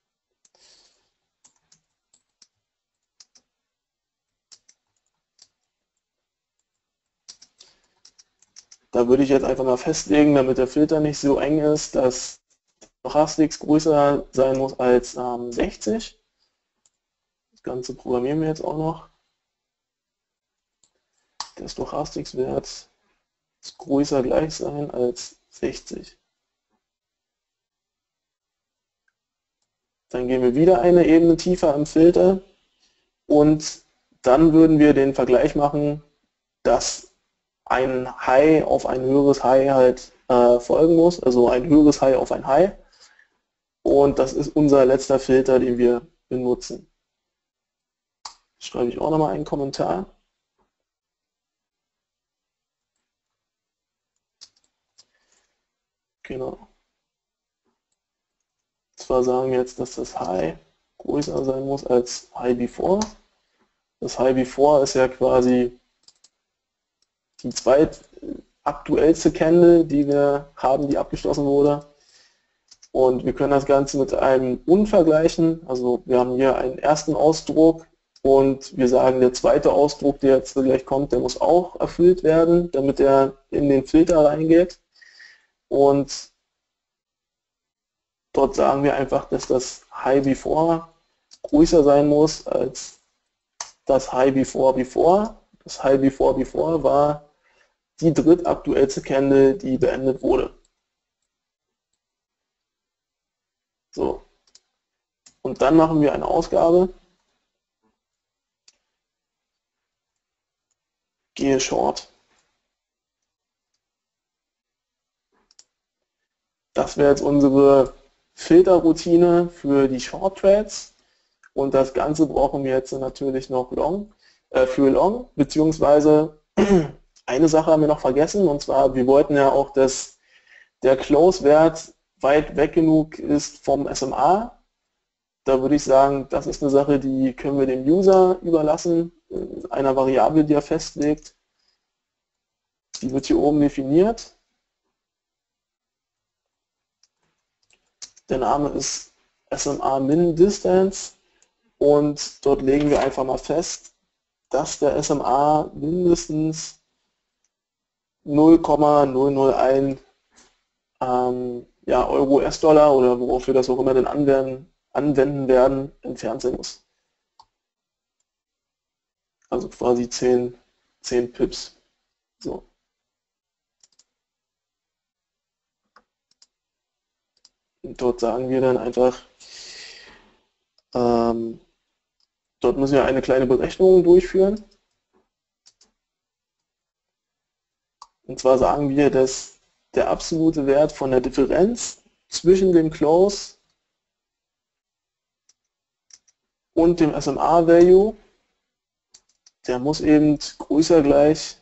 Da würde ich jetzt einfach mal festlegen, damit der Filter nicht so eng ist, dass Stochastics größer sein muss als 60. Das Ganze programmieren wir jetzt auch noch. Der Stochastics-Wert ist größer gleich sein als 60. Dann gehen wir wieder eine Ebene tiefer im Filter und dann würden wir den Vergleich machen, dass ein High auf ein höheres High halt folgen muss, also ein höheres High auf ein High. Und das ist unser letzter Filter, den wir benutzen. Schreibe ich auch nochmal einen Kommentar. Genau. Zwar sagen wir jetzt, dass das High größer sein muss als High Before. Das High Before ist ja quasi die zweitaktuellste Candle, die wir haben, die abgeschlossen wurde. Und wir können das Ganze mit einem Und vergleichen. Also wir haben hier einen ersten Ausdruck und wir sagen, der zweite Ausdruck, der jetzt gleich kommt, der muss auch erfüllt werden, damit er in den Filter reingeht. Und dort sagen wir einfach, dass das High Before größer sein muss als das High Before Before. Das High Before Before war die drittaktuellste Candle, die beendet wurde. So. Und dann machen wir eine Ausgabe. Gehe Short. Das wäre jetzt unsere Filterroutine für die Short Trades. Und das Ganze brauchen wir jetzt natürlich noch für Long, beziehungsweise eine Sache haben wir noch vergessen, und zwar, wir wollten ja auch, dass der Close-Wert weit weg genug ist vom SMA. Da würde ich sagen, das ist eine Sache, die können wir dem User überlassen, einer Variable, die er festlegt. Die wird hier oben definiert. Der Name ist SMA Min Distance und dort legen wir einfach mal fest, dass der SMA mindestens 0,001 Euro US-Dollar oder worauf wir das auch immer denn anwenden werden, entfernt sein muss. Also quasi 10 10 Pips. So. Und dort sagen wir dann einfach, dort müssen wir eine kleine Berechnung durchführen. Und zwar sagen wir, dass der absolute Wert von der Differenz zwischen dem Close und dem SMA-Value, der muss eben größer gleich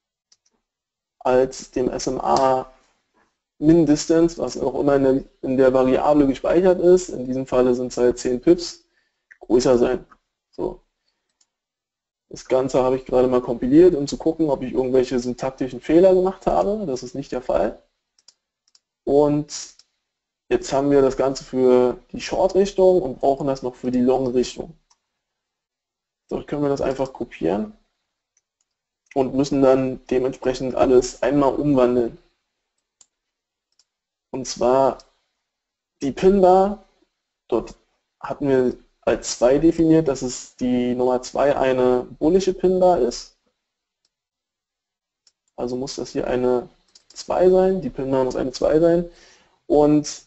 als dem SMA Min-Distance, was auch immer in der Variable gespeichert ist. In diesem Falle sind es halt 10 Pips, größer sein. So. Das Ganze habe ich gerade mal kompiliert, um zu gucken, ob ich irgendwelche syntaktischen Fehler gemacht habe. Das ist nicht der Fall. Und jetzt haben wir das Ganze für die Short-Richtung und brauchen das noch für die Long-Richtung. Dort können wir das einfach kopieren und müssen dann dementsprechend alles einmal umwandeln. Und zwar die Pin-Bar, dort hatten wir als 2 definiert, dass es die Nummer 2 eine bullische Pin-Bar ist. Also muss das hier eine 2 sein, die Pin-Bar muss eine 2 sein. Und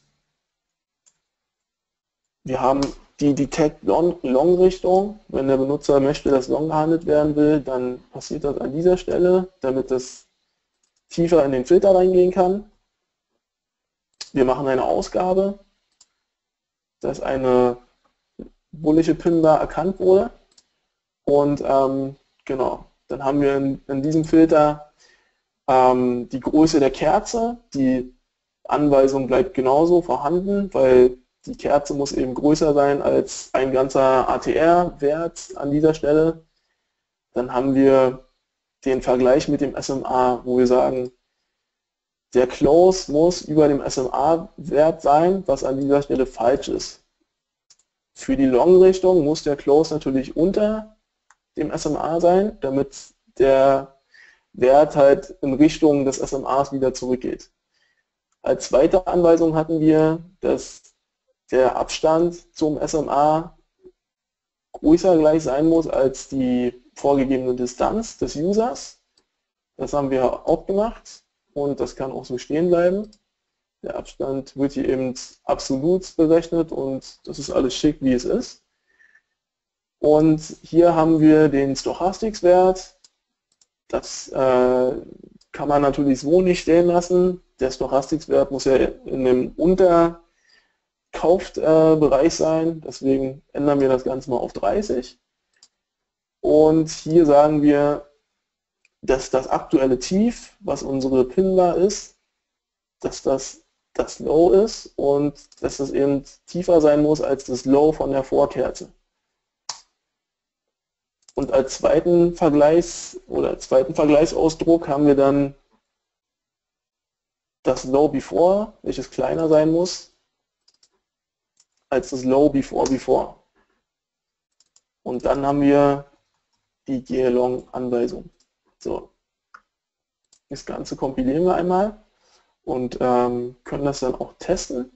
wir haben die Detect Long-Richtung. Wenn der Benutzer möchte, dass Long gehandelt werden will, dann passiert das an dieser Stelle, damit es tiefer in den Filter reingehen kann. Wir machen eine Ausgabe, dass eine bullische Pin-Bar erkannt wurde. Und genau, dann haben wir in diesem Filter die Größe der Kerze. Die Anweisung bleibt genauso vorhanden, weil die Kerze muss eben größer sein als ein ganzer ATR-Wert an dieser Stelle. Dann haben wir den Vergleich mit dem SMA, wo wir sagen, der Close muss über dem SMA-Wert sein, was an dieser Stelle falsch ist. Für die Long-Richtung muss der Close natürlich unter dem SMA sein, damit der Wert halt in Richtung des SMAs wieder zurückgeht. Als zweite Anweisung hatten wir, dass der Abstand zum SMA größer gleich sein muss als die vorgegebene Distanz des Users. Das haben wir auch gemacht und das kann auch so stehen bleiben. Der Abstand wird hier eben absolut berechnet und das ist alles schick, wie es ist. Und hier haben wir den Stochastics-Wert. Das kann man natürlich so nicht stehen lassen. Der Stochastics-Wert muss ja in dem Unterkaufbereich sein. Deswegen ändern wir das Ganze mal auf 30. Und hier sagen wir, dass das aktuelle Tief, was unsere Pin-Bar ist, dass das Low ist und dass das eben tiefer sein muss als das Low von der Vorkerze. Und als zweiten Vergleichsausdruck haben wir dann das Low Before, welches kleiner sein muss als das Low Before. Und dann haben wir die Gear-Long-Anweisung. So. Das Ganze kompilieren wir einmal und können das dann auch testen.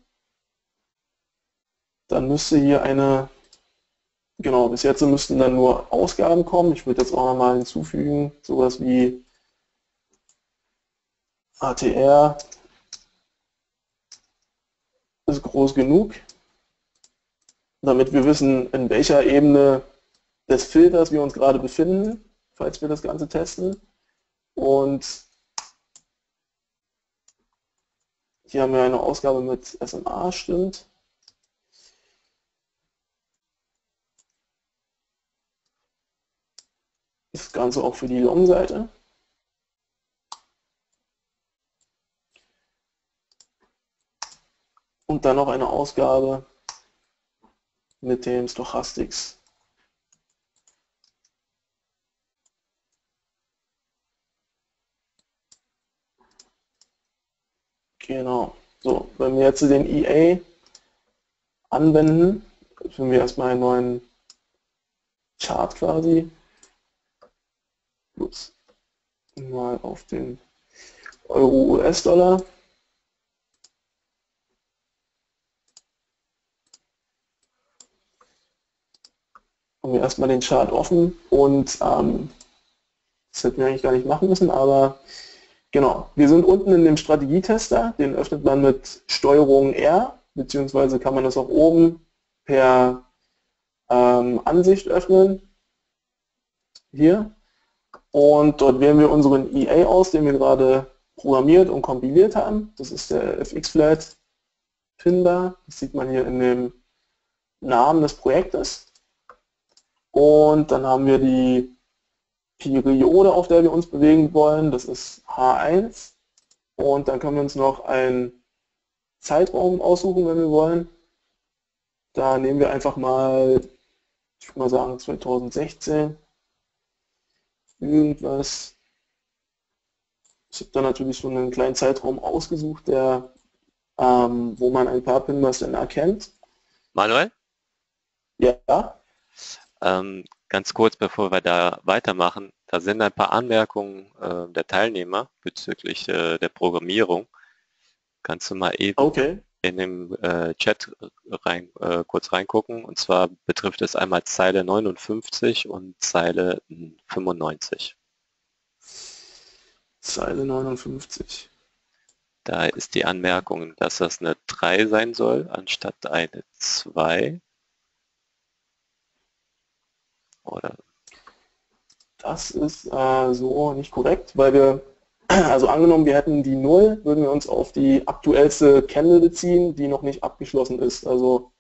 Dann müsste hier eine, genau, bis jetzt müssten dann nur Ausgaben kommen. Ich würde jetzt auch nochmal hinzufügen, sowas wie ATR ist groß genug, damit wir wissen, in welcher Ebene des Filters wir uns gerade befinden, falls wir das Ganze testen. Und hier haben wir eine Ausgabe mit SMA, stimmt. Das Ganze auch für die Long-Seite. Und dann noch eine Ausgabe mit dem Stochastics. Genau. So, wenn wir jetzt den EA anwenden, öffnen wir erstmal einen neuen Chart quasi. Ups. Mal auf den Euro-US-Dollar. Haben wir erstmal den Chart offen und Das hätten wir eigentlich gar nicht machen müssen, aber genau. Wir sind unten in dem Strategietester, den öffnet man mit Steuerung R, beziehungsweise kann man das auch oben per Ansicht öffnen. Hier. Und dort wählen wir unseren EA aus, den wir gerade programmiert und kompiliert haben. Das ist der FX-Flat Finder. Das sieht man hier in dem Namen des Projektes. Und dann haben wir die Periode, auf der wir uns bewegen wollen. Das ist H1. Und dann können wir uns noch einen Zeitraum aussuchen, wenn wir wollen. Da nehmen wir einfach mal, ich würde mal sagen 2016. Irgendwas. Ich habe da natürlich schon einen kleinen Zeitraum ausgesucht, der, wo man ein paar Pinbars dann erkennt. Manuel? Ja. Ganz kurz, bevor wir da weitermachen, da sind ein paar Anmerkungen der Teilnehmer bezüglich der Programmierung. Kannst du mal eben in dem Chat kurz reingucken, und zwar betrifft es einmal Zeile 59 und Zeile 95. Zeile 59. Da ist die Anmerkung, dass das eine 3 sein soll, anstatt eine 2. Oder? Das ist so nicht korrekt, weil wir, also angenommen, wir hätten die 0, würden wir uns auf die aktuellste Candle beziehen, die noch nicht abgeschlossen ist. Also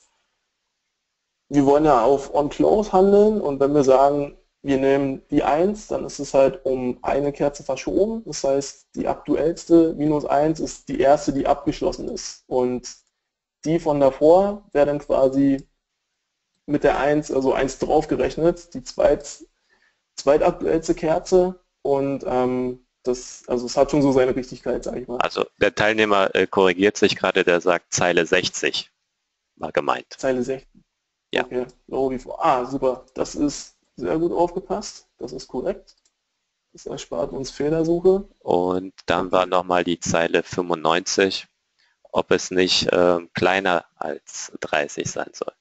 wir wollen ja auf On-Close handeln, und wenn wir sagen, wir nehmen die 1, dann ist es halt um eine Kerze verschoben. Das heißt, die aktuellste -1 ist die erste, die abgeschlossen ist. Und die von davor wäre dann quasi mit der 1, also 1 draufgerechnet, die zweitaktuellste Kerze, und es hat schon so seine Richtigkeit, sage ich mal. Also der Teilnehmer korrigiert sich gerade, der sagt Zeile 60 war gemeint. Zeile 60. Ja. Okay, so wie vor. Ah, super. Das ist sehr gut aufgepasst. Das ist korrekt. Das erspart uns Fehlersuche. Und dann war nochmal die Zeile 95, ob es nicht kleiner als 30 sein soll.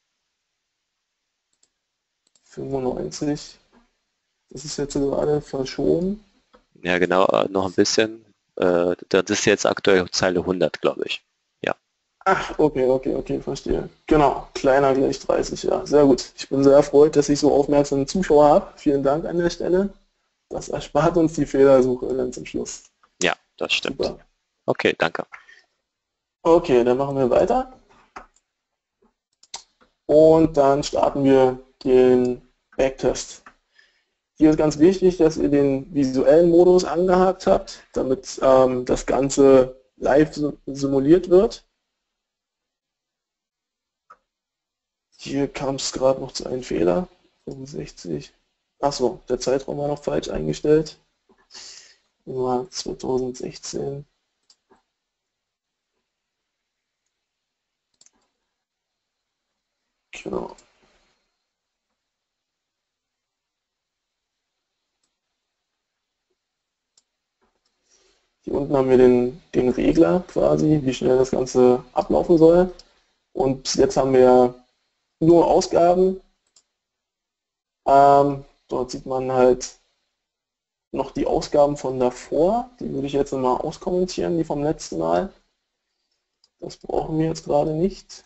95. Das ist jetzt gerade verschoben. Ja, genau, noch ein bisschen. Das ist jetzt aktuell Zeile 100, glaube ich. Ja. Ach, okay, verstehe. Genau, kleiner gleich 30, ja. Sehr gut. Ich bin sehr erfreut, dass ich so aufmerksame Zuschauer habe. Vielen Dank an der Stelle. Das erspart uns die Fehlersuche dann zum Schluss. Ja, das stimmt. Super. Okay, danke. Okay, dann machen wir weiter. Und dann starten wir den Backtest. Hier ist ganz wichtig, dass ihr den visuellen Modus angehakt habt, damit das Ganze live simuliert wird. Hier kam es gerade noch zu einem Fehler. 65. Achso, der Zeitraum war noch falsch eingestellt. War 2016. Genau. Hier unten haben wir den Regler quasi, wie schnell das Ganze ablaufen soll. Und bis jetzt haben wir nur Ausgaben. Dort sieht man halt noch die Ausgaben von davor. Die würde ich jetzt mal auskommentieren, die vom letzten Mal. Das brauchen wir jetzt gerade nicht.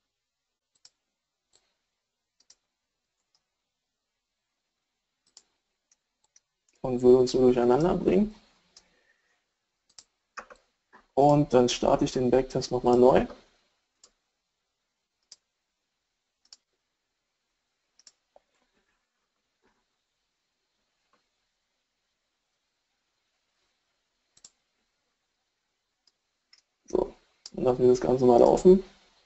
Und würde uns so durcheinander bringen. Und dann starte ich den Backtest nochmal neu. So, dann lassen wir das Ganze mal laufen.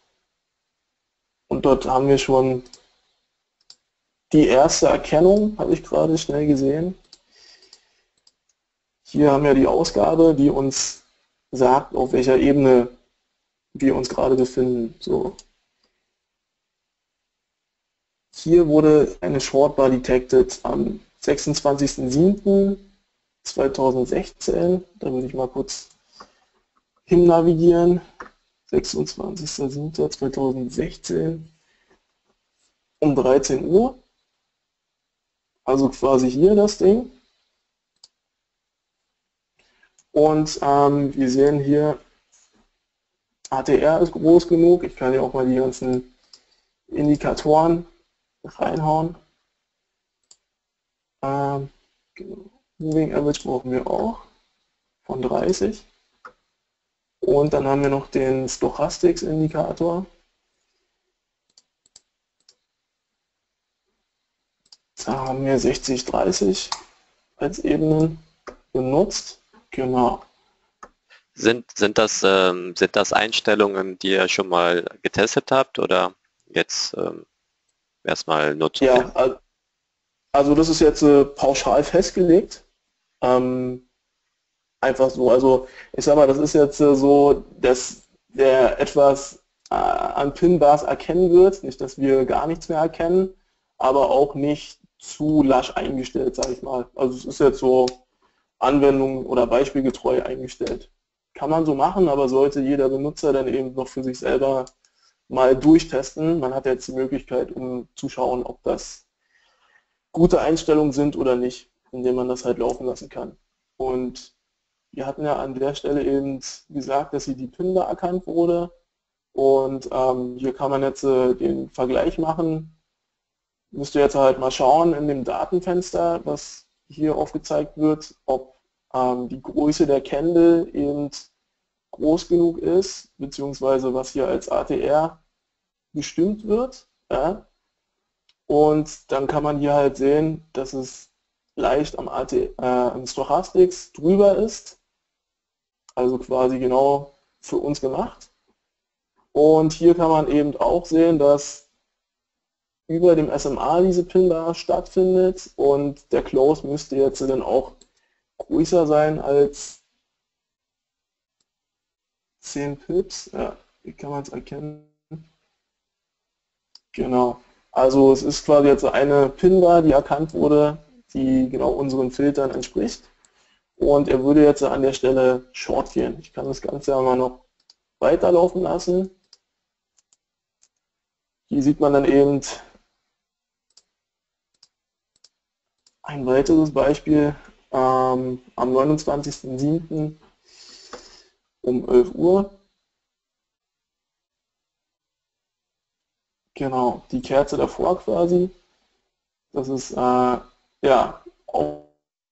Und dort haben wir schon die erste Erkennung, habe ich gerade schnell gesehen. Hier haben wir die Ausgabe, die uns sagt, auf welcher Ebene wir uns gerade befinden. So. Hier wurde eine Shortbar detected am 26.07.2016. Da würde ich mal kurz hin navigieren. 26.07.2016 um 13 Uhr. Also quasi hier das Ding. Und wir sehen hier, ATR ist groß genug. Ich kann hier auch mal die ganzen Indikatoren reinhauen. Genau. Moving Average brauchen wir auch von 30. Und dann haben wir noch den Stochastics-Indikator. Da haben wir 60, 30 als Ebenen benutzt. Genau. Sind das Einstellungen, die ihr schon mal getestet habt oder jetzt erstmal nur zu testen? Ja, also das ist jetzt pauschal festgelegt. Einfach so. Also ich sag mal, das ist jetzt so, dass der etwas an Pin-Bars erkennen wird. Nicht, dass wir gar nichts mehr erkennen, aber auch nicht zu lasch eingestellt, sage ich mal. Also es ist jetzt so Anwendung oder beispielgetreu eingestellt. Kann man so machen, aber sollte jeder Benutzer dann eben noch für sich selber mal durchtesten. Man hat jetzt die Möglichkeit, um zu schauen, ob das gute Einstellungen sind oder nicht, indem man das halt laufen lassen kann. Und wir hatten ja an der Stelle eben gesagt, dass hier die PIN da erkannt wurde. Und hier kann man jetzt den Vergleich machen. Müsst ihr jetzt halt mal schauen in dem Datenfenster, was hier aufgezeigt wird, ob die Größe der Candle eben groß genug ist, beziehungsweise was hier als ATR bestimmt wird. Ja. Und dann kann man hier halt sehen, dass es leicht am Stochastics drüber ist, also quasi genau für uns gemacht. Und hier kann man eben auch sehen, dass über dem SMA diese Pin-Bar stattfindet und der Close müsste jetzt dann auch größer sein als 10 Pips. Ja, wie kann man es erkennen? Genau. Also es ist quasi jetzt eine Pin-Bar, die erkannt wurde, die genau unseren Filtern entspricht. Und er würde jetzt an der Stelle Short gehen. Ich kann das Ganze ja mal noch weiterlaufen lassen. Hier sieht man dann eben ein weiteres Beispiel am 29.07. um 11 Uhr. Genau, die Kerze davor quasi. Das ist ja auch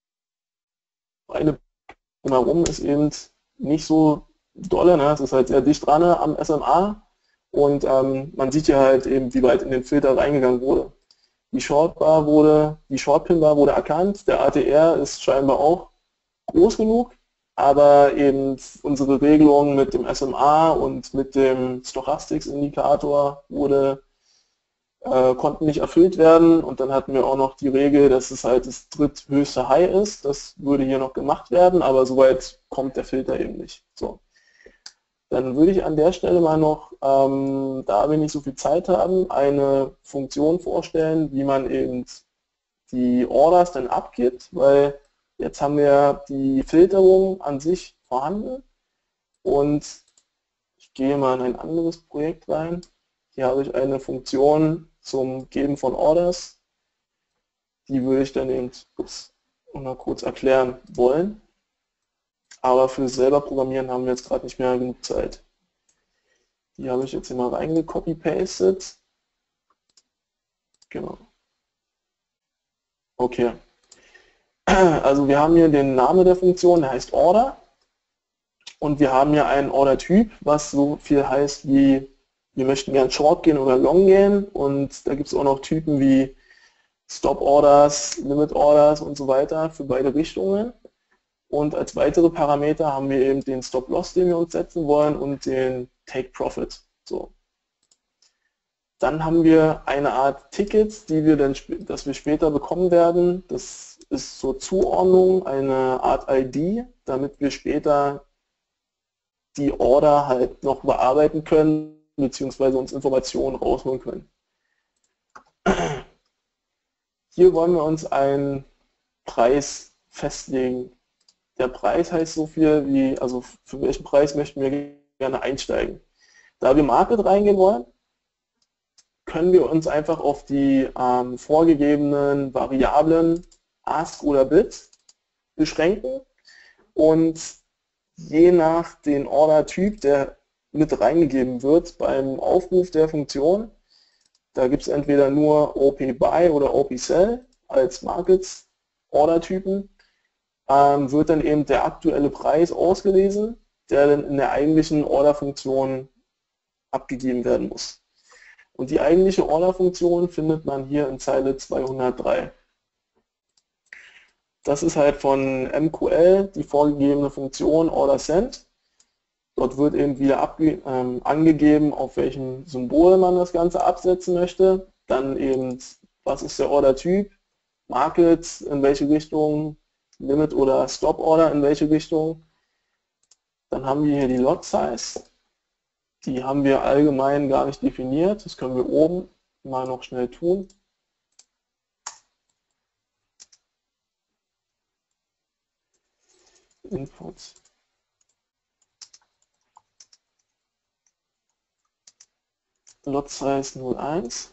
eine drumherum ist eben nicht so dolle, ne? Es ist halt sehr dicht dran am SMA und man sieht ja halt eben, wie weit in den Filter reingegangen wurde. Die Shortpin-Bar wurde erkannt, der ATR ist scheinbar auch groß genug, aber eben unsere Regelung mit dem SMA und mit dem Stochastics-Indikator konnten nicht erfüllt werden und dann hatten wir auch noch die Regel, dass es halt das dritthöchste High ist. Das würde hier noch gemacht werden, aber soweit kommt der Filter eben nicht. So. Dann würde ich an der Stelle mal noch, da wir nicht so viel Zeit haben, eine Funktion vorstellen, wie man eben die Orders dann abgibt, weil jetzt haben wir die Filterung an sich vorhanden und ich gehe mal in ein anderes Projekt rein. Hier habe ich eine Funktion zum Geben von Orders. Die würde ich dann eben mal kurz erklären wollen. Aber für selber Programmieren haben wir jetzt gerade nicht mehr genug Zeit. Die habe ich jetzt hier mal reingecopy-pastet. Genau. Okay. Also wir haben hier den Namen der Funktion, der heißt Order. Und wir haben hier einen Order-Typ, was so viel heißt wie wir möchten gern Short gehen oder Long gehen und da gibt es auch noch Typen wie Stop Orders, Limit Orders und so weiter für beide Richtungen. Und als weitere Parameter haben wir eben den Stop Loss, den wir uns setzen wollen und den Take Profit. So. Dann haben wir eine Art Tickets, das wir später bekommen werden. Das ist zur Zuordnung eine Art ID, damit wir später die Order halt noch bearbeiten können, beziehungsweise uns Informationen rausholen können. Hier wollen wir uns einen Preis festlegen. Der Preis heißt so viel wie, also für welchen Preis möchten wir gerne einsteigen. Da wir Market reingehen wollen, können wir uns einfach auf die vorgegebenen Variablen Ask oder Bid beschränken und je nach den Order-Typ, der mit reingegeben wird beim Aufruf der Funktion. Da gibt es entweder nur OP-Buy oder OP-Sell als Markets-Order-Typen. Wird dann eben der aktuelle Preis ausgelesen, der dann in der eigentlichen Order-Funktion abgegeben werden muss. Und die eigentliche Order-Funktion findet man hier in Zeile 203. Das ist halt von MQL die vorgegebene Funktion OrderSend. Dort wird eben wieder angegeben, auf welchem Symbol man das Ganze absetzen möchte. Dann eben, was ist der Order-Typ, Markets in welche Richtung, Limit oder Stop Order in welche Richtung. Dann haben wir hier die Lot Size. Die haben wir allgemein gar nicht definiert. Das können wir oben mal noch schnell tun. Inputs. Lot Size 01.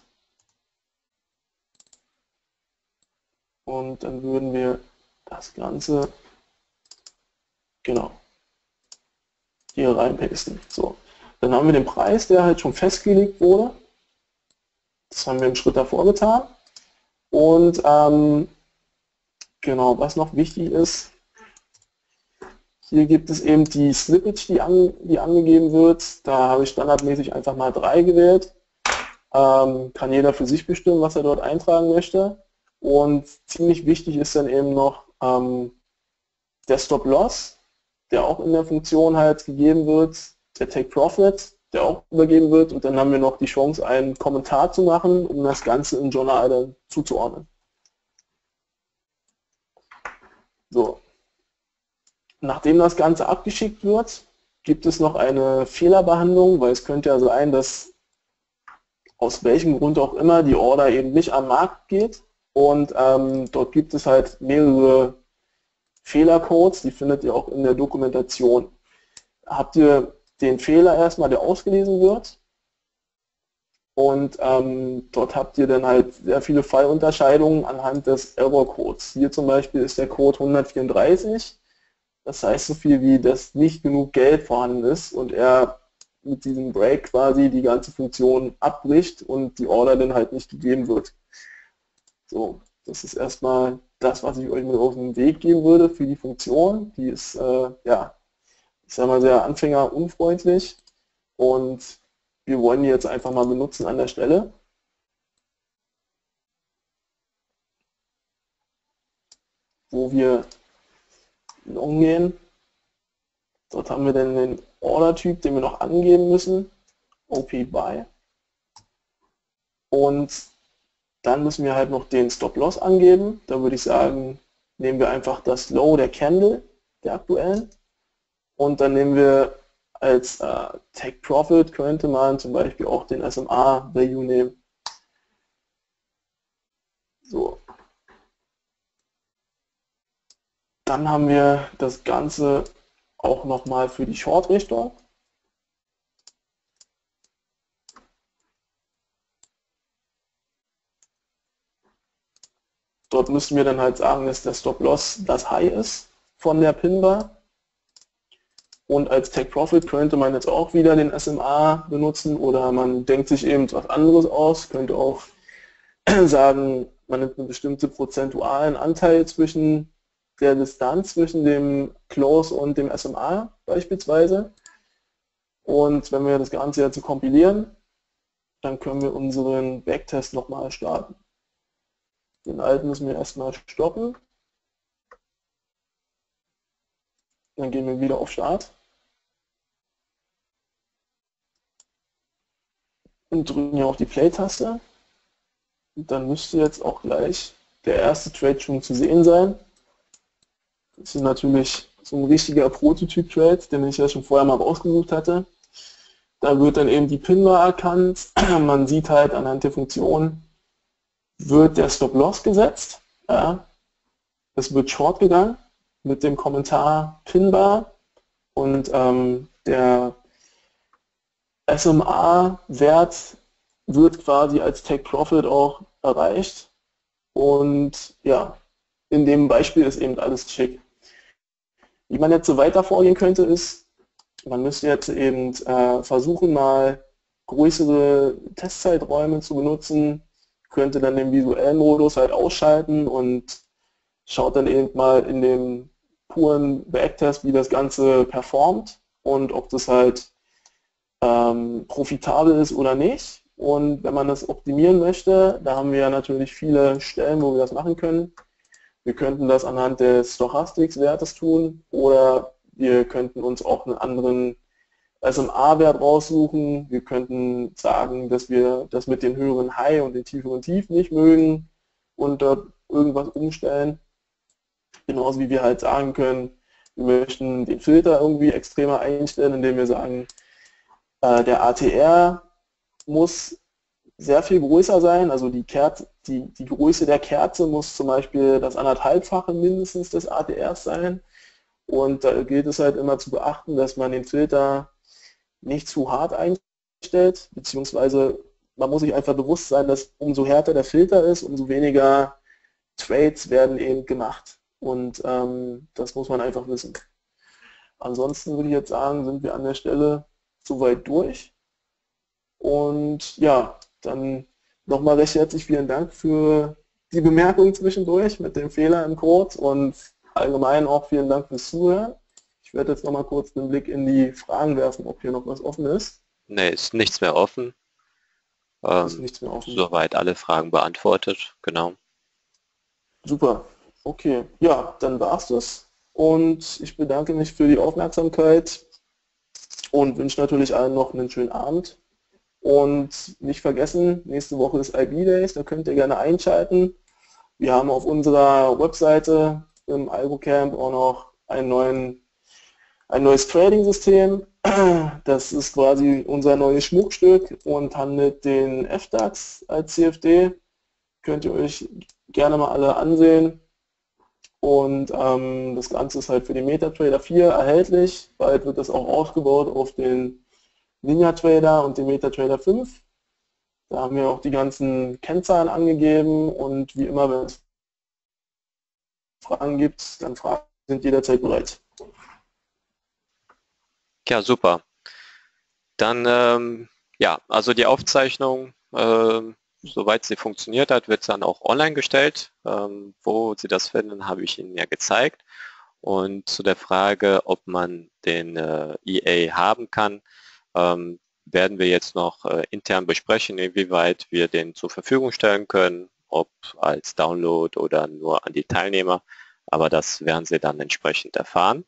Und dann würden wir das Ganze genau hier reinpasten. So. Dann haben wir den Preis, der halt schon festgelegt wurde. Das haben wir einen Schritt davor getan. Und genau, was noch wichtig ist, hier gibt es eben die Slippage, die angegeben wird. Da habe ich standardmäßig einfach mal 3 gewählt. Kann jeder für sich bestimmen, was er dort eintragen möchte. Und ziemlich wichtig ist dann eben noch der Stop-Loss, der auch in der Funktion halt gegeben wird, der Take-Profit, der auch übergeben wird. Und dann haben wir noch die Chance, einen Kommentar zu machen, um das Ganze im Journal zuzuordnen. So. Nachdem das Ganze abgeschickt wird, gibt es noch eine Fehlerbehandlung, weil es könnte ja sein, dass aus welchem Grund auch immer die Order eben nicht am Markt geht. Und dort gibt es halt mehrere Fehlercodes, die findet ihr auch in der Dokumentation. Habt ihr den Fehler erstmal, der ausgelesen wird. Und dort habt ihr dann halt sehr viele Fallunterscheidungen anhand des Error-Codes. Hier zum Beispiel ist der Code 134. Das heißt so viel wie, dass nicht genug Geld vorhanden ist und er mit diesem Break quasi die ganze Funktion abbricht und die Order dann halt nicht gegeben wird. So, das ist erstmal das, was ich euch mit auf den Weg geben würde für die Funktion. Die ist, ja, ich sage mal, sehr anfängerunfreundlich und wir wollen die jetzt einfach mal benutzen an der Stelle. Wo wir umgehen. Dort haben wir dann den Order-Typ, den wir noch angeben müssen, OP-Buy. Und dann müssen wir halt noch den Stop-Loss angeben. Da würde ich sagen, nehmen wir einfach das Low der Candle, der aktuellen. Und dann nehmen wir als Take-Profit, könnte man zum Beispiel auch den SMA-Value nehmen. So. Dann haben wir das Ganze auch nochmal für die Short-Richtung. Dort müssen wir dann halt sagen, dass der Stop-Loss das High ist von der Pin-Bar. Und als Take-Profit könnte man jetzt auch wieder den SMA benutzen oder man denkt sich eben was anderes aus, könnte auch sagen, man nimmt einen bestimmten prozentualen Anteil zwischen der Distanz zwischen dem Close und dem SMA beispielsweise. Und wenn wir das Ganze jetzt kompilieren, dann können wir unseren Backtest nochmal starten. Den alten müssen wir erstmal stoppen. Dann gehen wir wieder auf Start. Und drücken hier auf die Play-Taste. Und dann müsste jetzt auch gleich der erste Trade schon zu sehen sein. Das ist natürlich so ein richtiger Prototyp-Trade, den ich ja schon vorher mal rausgesucht hatte. Da wird dann eben die Pin-Bar erkannt. Man sieht halt anhand der Funktion, wird der Stop-Loss gesetzt. Ja. Es wird Short gegangen mit dem Kommentar Pin-Bar und der SMA-Wert wird quasi als Take-Profit auch erreicht. Und ja, in dem Beispiel ist eben alles schick. Wie man jetzt so weiter vorgehen könnte, ist, man müsste jetzt eben versuchen, mal größere Testzeiträume zu benutzen, könnte dann den visuellen Modus halt ausschalten und schaut dann eben mal in dem puren Backtest, wie das Ganze performt und ob das halt profitabel ist oder nicht. Und wenn man das optimieren möchte, da haben wir ja natürlich viele Stellen, wo wir das machen können. Wir könnten das anhand des Stochastics-Wertes tun oder wir könnten uns auch einen anderen SMA-Wert raussuchen. Wir könnten sagen, dass wir das mit den höheren High und den tieferen Tief nicht mögen und dort irgendwas umstellen. Genauso wie wir halt sagen können, wir möchten den Filter irgendwie extremer einstellen, indem wir sagen, der ATR muss sehr viel größer sein, also die Größe der Kerze muss zum Beispiel das 1,5-fache mindestens des ATRs sein. Und da gilt es halt immer zu beachten, dass man den Filter nicht zu hart einstellt, beziehungsweise man muss sich einfach bewusst sein, dass umso härter der Filter ist, umso weniger Trades werden eben gemacht. Und das muss man einfach wissen. Ansonsten würde ich jetzt sagen, sind wir an der Stelle soweit durch. Und ja, dann nochmal recht herzlich vielen Dank für die Bemerkung zwischendurch mit dem Fehler im Code und allgemein auch vielen Dank fürs Zuhören. Ich werde jetzt nochmal kurz einen Blick in die Fragen werfen, ob hier noch was offen ist. Ne, ist nichts mehr offen. Ist nichts mehr offen. Soweit alle Fragen beantwortet, genau. Super, okay. Ja, dann war's das. Und ich bedanke mich für die Aufmerksamkeit und wünsche natürlich allen noch einen schönen Abend. Und nicht vergessen, nächste Woche ist IB Days, da könnt ihr gerne einschalten. Wir haben auf unserer Webseite im AlgoCamp auch noch ein neues Trading-System. Das ist quasi unser neues Schmuckstück und handelt den FDAX als CFD. Könnt ihr euch gerne mal alle ansehen. Und das Ganze ist halt für den MetaTrader 4 erhältlich. Bald wird das auch ausgebaut auf den NinjaTrader und den MetaTrader 5. Da haben wir auch die ganzen Kennzahlen angegeben und wie immer, wenn es Fragen gibt, dann Fragen sind jederzeit bereit. Ja, super. Dann, ja, also die Aufzeichnung, soweit sie funktioniert hat, wird dann auch online gestellt. Wo Sie das finden, habe ich Ihnen ja gezeigt. Und zu der Frage, ob man den EA haben kann, werden wir jetzt noch intern besprechen, inwieweit wir den zur Verfügung stellen können, ob als Download oder nur an die Teilnehmer. Aber das werden Sie dann entsprechend erfahren.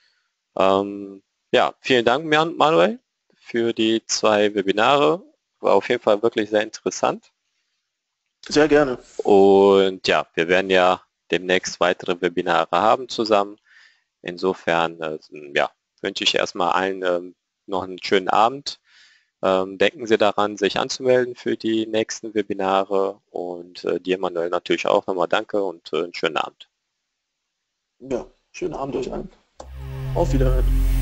Ja, vielen Dank, Manuel, für die 2 Webinare. War auf jeden Fall wirklich sehr interessant. Sehr gerne. Und ja, wir werden ja demnächst weitere Webinare haben zusammen. Insofern ja, wünsche ich erstmal allen noch einen schönen Abend. Denken Sie daran, sich anzumelden für die nächsten Webinare und dir, Manuel, natürlich auch nochmal danke und einen schönen Abend. Ja, schönen Abend euch allen. Auf Wiedersehen.